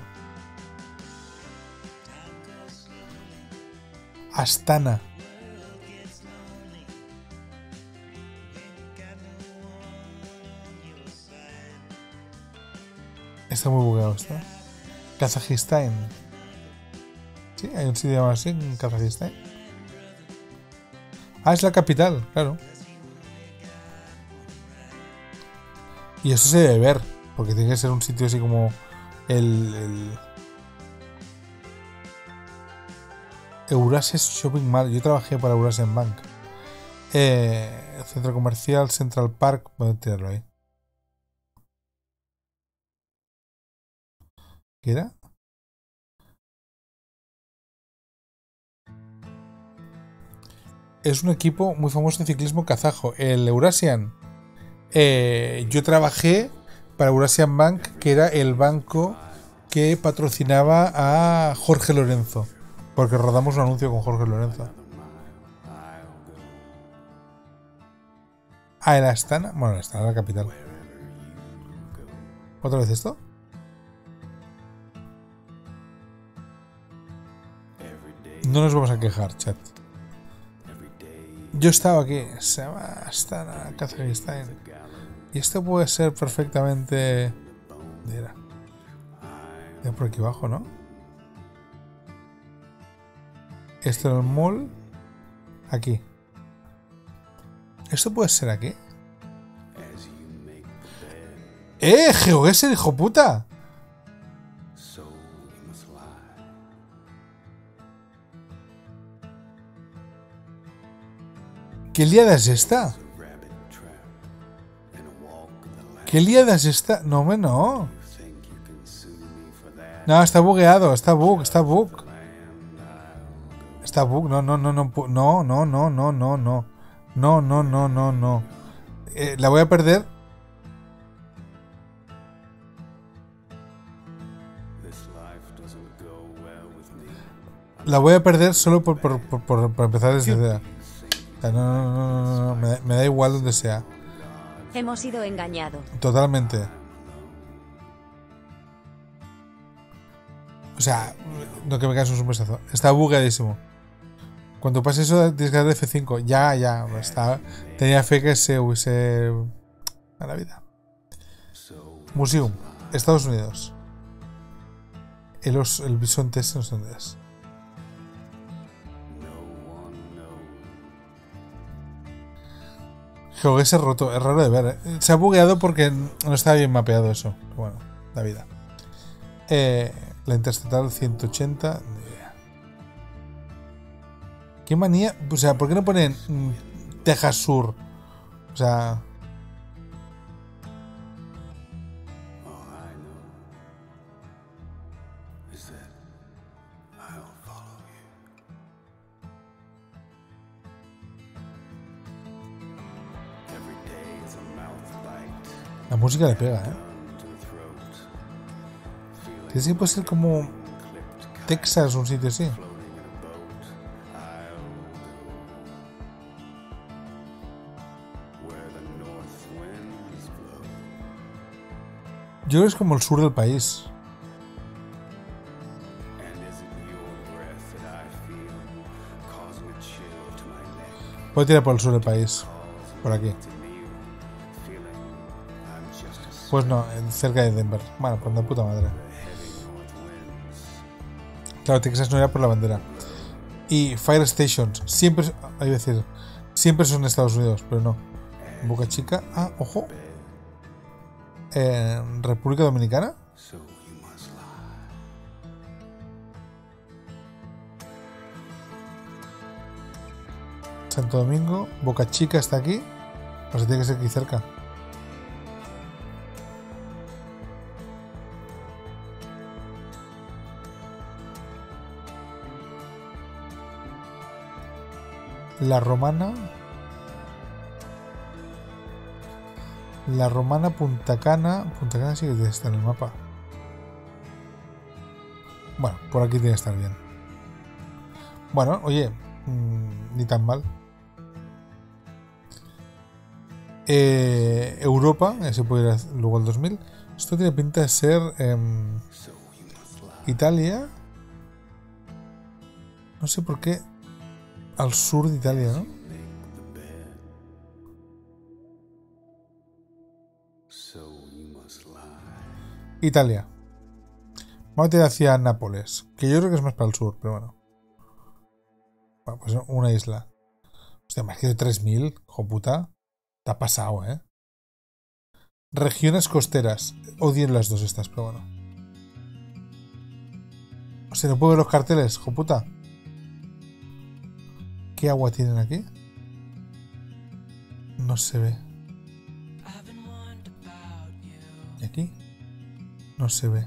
Astana. Está muy bugueado, ¿está? Kazajistán. Sí, hay un sitio llamado así en Kazajistán. Ah, es la capital, claro. Y eso se debe ver, porque tiene que ser un sitio así como el, el Eurasia Shopping Mall. Yo trabajé para Eurasian Bank. Eh, el centro comercial Central Park. Voy a tirarlo ahí. ¿Qué era? Es un equipo muy famoso de ciclismo kazajo, el Eurasian. Eh, yo trabajé para Eurasian Bank, que era el banco que patrocinaba a Jorge Lorenzo, porque rodamos un anuncio con Jorge Lorenzo. Ah, el Astana. Bueno, el Astana, la capital. ¿Otra vez esto? No nos vamos a quejar, chat. Yo estaba aquí, se llama Astana, Kazajistán. Y esto puede ser perfectamente... ¿Dónde era? Ya por aquí abajo, ¿no? Esto era el mall. Aquí. ¿Esto puede ser aquí? ¡Eh! ¡GeoGuessr, hijo puta! ¿Qué liada es esta? ¿Qué liada es esta? No, hombre, no. No, está bugueado, está bug, está bug. Está bug, no, no, no, no, no, no, no, no, no, no. No, no, no, no, no. Eh, la voy a perder. La voy a perder solo por, por, por, por, por empezar desde cero. O sea, no, no, no, no, no, no. Me, da, me da igual donde sea. Hemos sido engañados. Totalmente. O sea, no que me caes un besazo. Está bugueadísimo. Cuando pase eso, tienes que darle F cinco. Ya, ya. Está, tenía fe que se hubiese. A la vida. Museum, Estados Unidos. El, os, el bisonte ese no sé dónde es. GeoGuessr roto, es raro de ver, ¿eh? Se ha bugueado porque no estaba bien mapeado eso. Pero bueno, la vida. Eh, la Interestatal ciento ochenta. ¿Qué manía? O sea, ¿por qué no ponen mm, Texas Sur? O sea. La música le pega, ¿eh? ¿Crees que puede ser como Texas o un sitio así? Yo creo que es como el sur del país. Voy a tirar por el sur del país. Por aquí. Pues no, cerca de Denver. Bueno, pues de puta madre. Claro, Texas no era por la bandera. Y Fire Stations. Siempre, hay que decir, siempre son Estados Unidos, pero no. Boca Chica. Ah, ojo. Eh, República Dominicana. Santo Domingo. Boca Chica está aquí. O sea, tiene que ser aquí cerca. La Romana. La Romana, Punta Cana. Punta Cana sí que está en el mapa. Bueno, por aquí tiene que estar bien. Bueno, oye, mmm, ni tan mal. Eh, Europa, ese puede ir luego al dos mil. Esto tiene pinta de ser eh, Italia. No sé por qué. Al sur de Italia, ¿no? Italia. Vamos a ir hacia Nápoles, que yo creo que es más para el sur, pero bueno. Bueno, pues una isla. Hostia, más que de tres mil, hijo puta. Te ha pasado, ¿eh? Regiones costeras. Odio las dos estas, pero bueno. O sea, no puedo ver los carteles, hijo puta. ¿Qué agua tienen aquí? No se ve. ¿Y aquí? No se ve.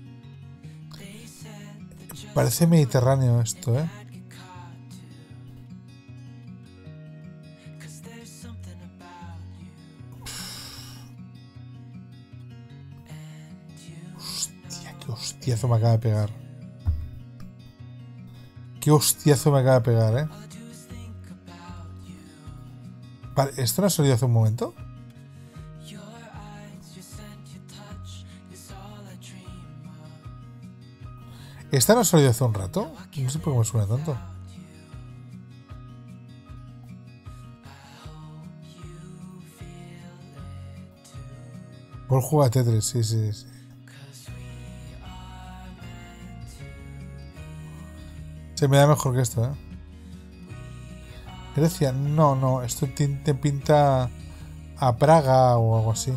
Parece mediterráneo esto, ¿eh? Hostia, qué hostiazo me acaba de pegar. Qué hostiazo me acaba de pegar, ¿eh? Vale, ¿esto no ha salido hace un momento? ¿Esta no ha salido hace un rato? No sé por qué me suena tanto. Por jugar a Tetris, sí, sí, sí. Se me da mejor que esto, ¿eh? Grecia, no, no, esto te pinta a Praga o algo así.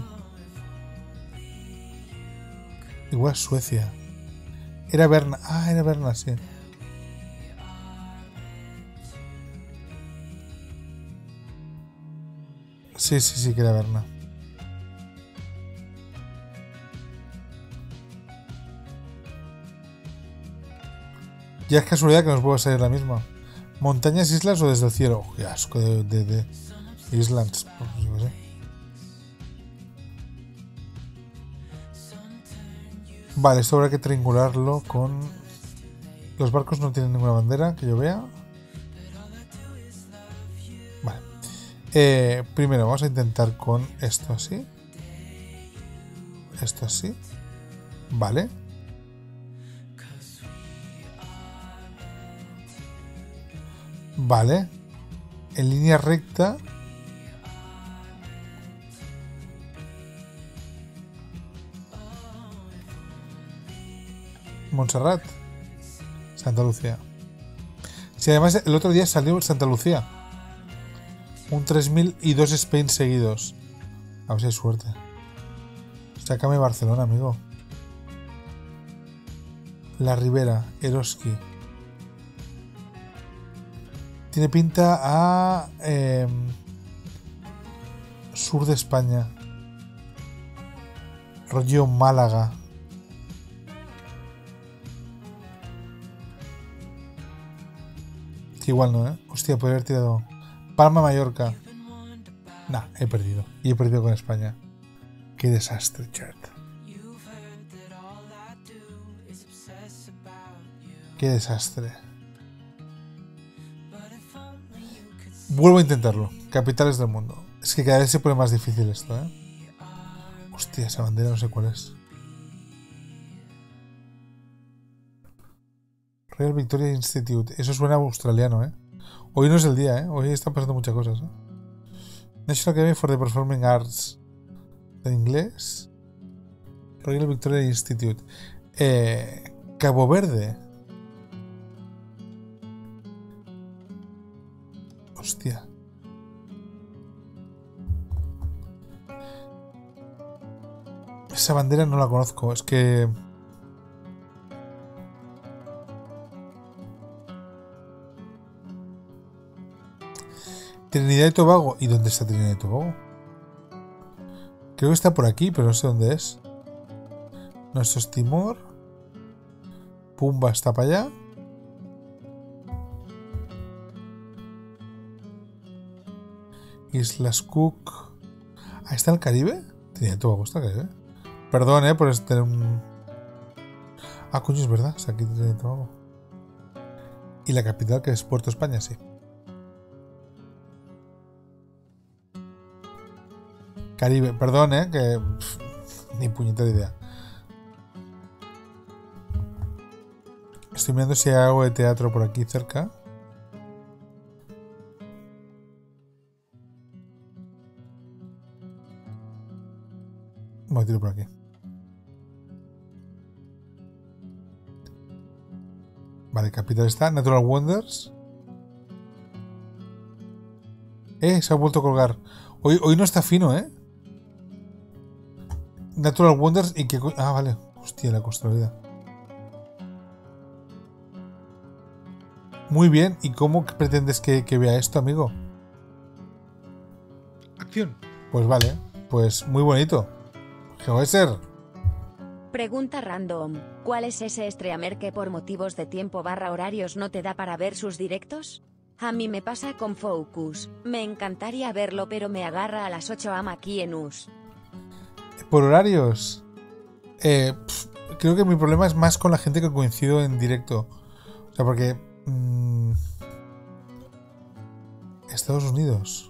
Igual Suecia. Era Berna, ah, era Berna, sí. Sí, sí, sí, quería verla. Ya es casualidad que nos pueda salir la misma. ¿Montañas, islas o desde el cielo? Oh, qué asco de, de, de Islands. Pues, yo qué sé. Vale, esto habrá que triangularlo con... Los barcos no tienen ninguna bandera que yo vea. Vale. Eh, primero vamos a intentar con esto así. Esto así. Vale. Vale. En línea recta. Montserrat. Santa Lucía. Si además el otro día salió Santa Lucía. Un tres mil y dos Spain seguidos. A ver si hay suerte. Sácame Barcelona, amigo. La Ribera, Eroski. Tiene pinta a eh, sur de España. Rollo Málaga. Que igual no, ¿eh? Hostia, podría haber tirado Palma, Mallorca. Nah, he perdido. Y he perdido con España. Qué desastre, chat. Qué desastre. Vuelvo a intentarlo. Capitales del mundo. Es que cada vez se pone más difícil esto, ¿eh? Hostia, esa bandera no sé cuál es. Royal Victoria Institute. Eso suena australiano, ¿eh? Hoy no es el día, ¿eh? Hoy están pasando muchas cosas, ¿eh? National Academy for the Performing Arts. ¿En inglés? Royal Victoria Institute. Eh, Cabo Verde. Hostia. Esa bandera no la conozco. Es que... Trinidad y Tobago. ¿Y dónde está Trinidad y Tobago? Creo que está por aquí, pero no sé dónde es. No, esto es Timor. Pumba está para allá. Islas Cook. ¿Ahí está el Caribe? Trinidad y Tobago está el Caribe. Perdón, eh, por tener un... Ah, coño, es verdad. Está aquí Trinidad y Tobago. Y la capital, que es Puerto España, sí. Caribe, perdón, eh, que... Pff, ni puñetera idea. Estoy mirando si hay algo de teatro por aquí cerca. Voy a tirar por aquí. Vale, capital está. Natural Wonders. Eh, se ha vuelto a colgar. Hoy, hoy no está fino, eh. Natural Wonders y que... Ah, vale. Hostia, la costa de la vida. Muy bien. ¿Y cómo pretendes que, que vea esto, amigo? Acción. Pues vale. Pues muy bonito. ¿Qué va a ser? Pregunta random. ¿Cuál es ese streamer que por motivos de tiempo barra horarios no te da para ver sus directos? A mí me pasa con Focus. Me encantaría verlo, pero me agarra a las ocho am aquí en U S. Por horarios. Eh, pff, creo que mi problema es más con la gente que coincido en directo. O sea, porque... Mmm, Estados Unidos.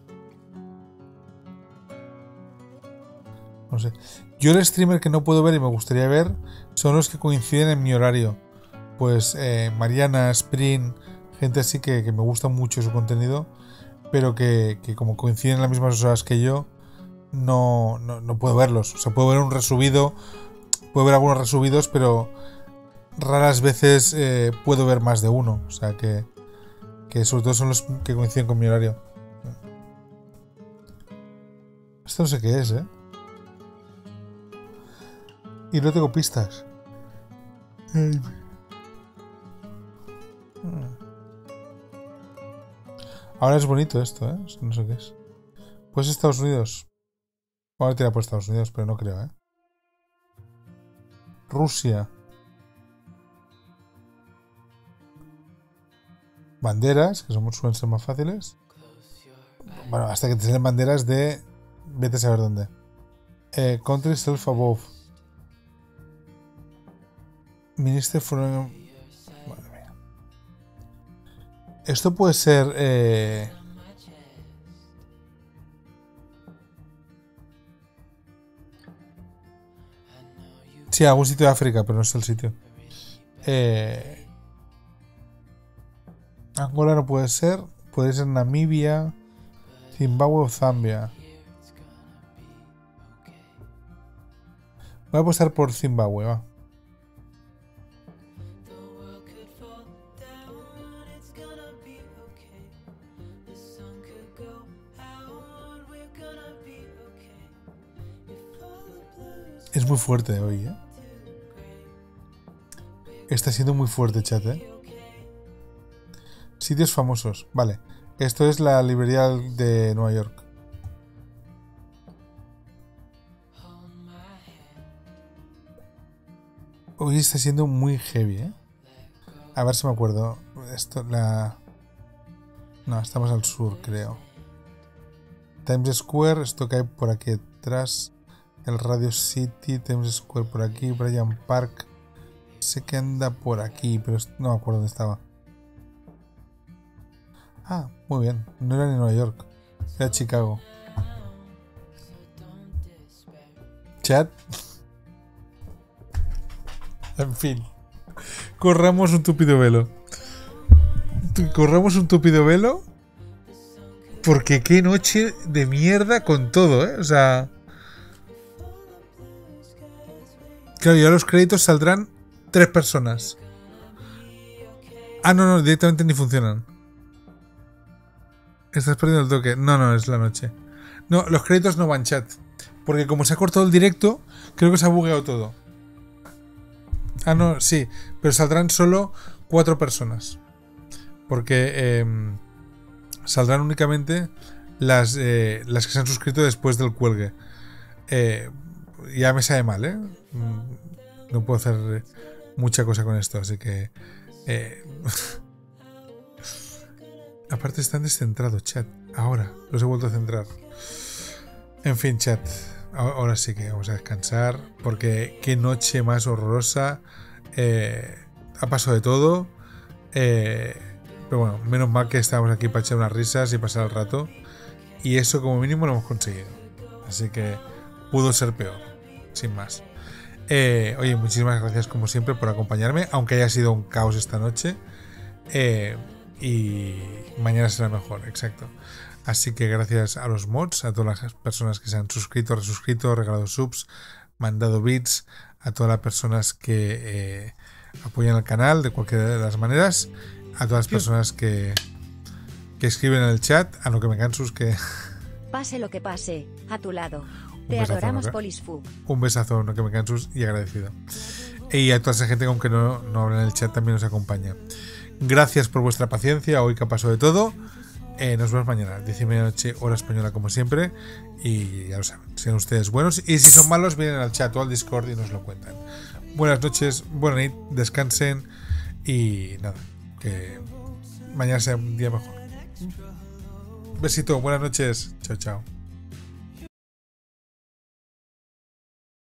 No sé. Yo el streamer que no puedo ver y me gustaría ver son los que coinciden en mi horario. Pues eh, Mariana, Spring, gente así que, que me gusta mucho su contenido, pero que, que como coinciden en las mismas horas que yo, no, no, no puedo verlos. O sea, puedo ver un resubido, puedo ver algunos resubidos, pero raras veces eh, puedo ver más de uno. O sea, que, que sobre todo son los que coinciden con mi horario. Esto no sé qué es, ¿eh? Y no tengo pistas. Ahora es bonito esto, ¿eh? No sé qué es. Pues Estados Unidos. Vamos a tirar por Estados Unidos, pero no creo, ¿eh? Rusia. Banderas, que son, suelen ser más fáciles. Bueno, hasta que te salen banderas de... Vete a saber dónde. Eh, country self above. Minister for... Madre mía. Esto puede ser... Eh... Sí, algún sitio de África, pero no es el sitio. Eh... Angola no puede ser. Puede ser Namibia, Zimbabue o Zambia. Voy a apostar por Zimbabue, va. Es muy fuerte hoy, ¿eh? Está siendo muy fuerte, chat, ¿eh? Sitios famosos. Vale. Esto es la librería de Nueva York. Hoy está siendo muy heavy, ¿eh? A ver si me acuerdo. Esto, la... No, estamos al sur, creo. Times Square, esto que hay por aquí atrás. El Radio City, Times Square por aquí, Bryant Park. Sé que anda por aquí, pero no me acuerdo dónde estaba. Ah, muy bien. No era ni Nueva York. Era Chicago. Chat. En fin. Corramos un tupido velo. Corramos un tupido velo. Porque qué noche de mierda con todo, ¿eh? O sea... Claro, ya los créditos saldrán tres personas. Ah, no, no, directamente ni funcionan. Estás perdiendo el toque. No, no, es la noche. No, los créditos no van, chat. Porque como se ha cortado el directo, creo que se ha bugueado todo. Ah, no, sí. Pero saldrán solo cuatro personas. Porque eh, saldrán únicamente las, eh, las que se han suscrito después del cuelgue. Eh, ya me sabe mal, ¿eh? No puedo hacer mucha cosa con esto, así que... Eh, aparte están descentrados, chat. Ahora, los he vuelto a centrar. En fin, chat. Ahora sí que vamos a descansar. Porque qué noche más horrorosa. Eh, ha pasado de todo. Eh, pero bueno, menos mal que estábamos aquí para echar unas risas y pasar el rato. Y eso como mínimo lo hemos conseguido. Así que pudo ser peor. Sin más. Eh, oye, muchísimas gracias como siempre por acompañarme. Aunque haya sido un caos esta noche. Eh, y mañana será mejor, exacto. Así que gracias a los mods, a todas las personas que se han suscrito, resuscrito, regalado subs, mandado bits, a todas las personas que eh, apoyan el canal de cualquiera de las maneras, a todas las personas que, que escriben en el chat, a lo que me cansus que... Pase lo que pase, a tu lado. Te besazo, adoramos, ¿no? Polisfu. Un besazo, no que me cansus, y agradecido. Y a toda esa gente que aunque no, no habla en el chat también nos acompaña. Gracias por vuestra paciencia, hoy que ha pasado de todo. Eh, nos vemos mañana, diez y media de la noche, hora española como siempre. Y ya lo saben, sean ustedes buenos. Y si son malos, vienen al chat o al Discord y nos lo cuentan. Buenas noches, buena nit, descansen. Y nada, que mañana sea un día mejor. Besito, buenas noches. Chao, chao.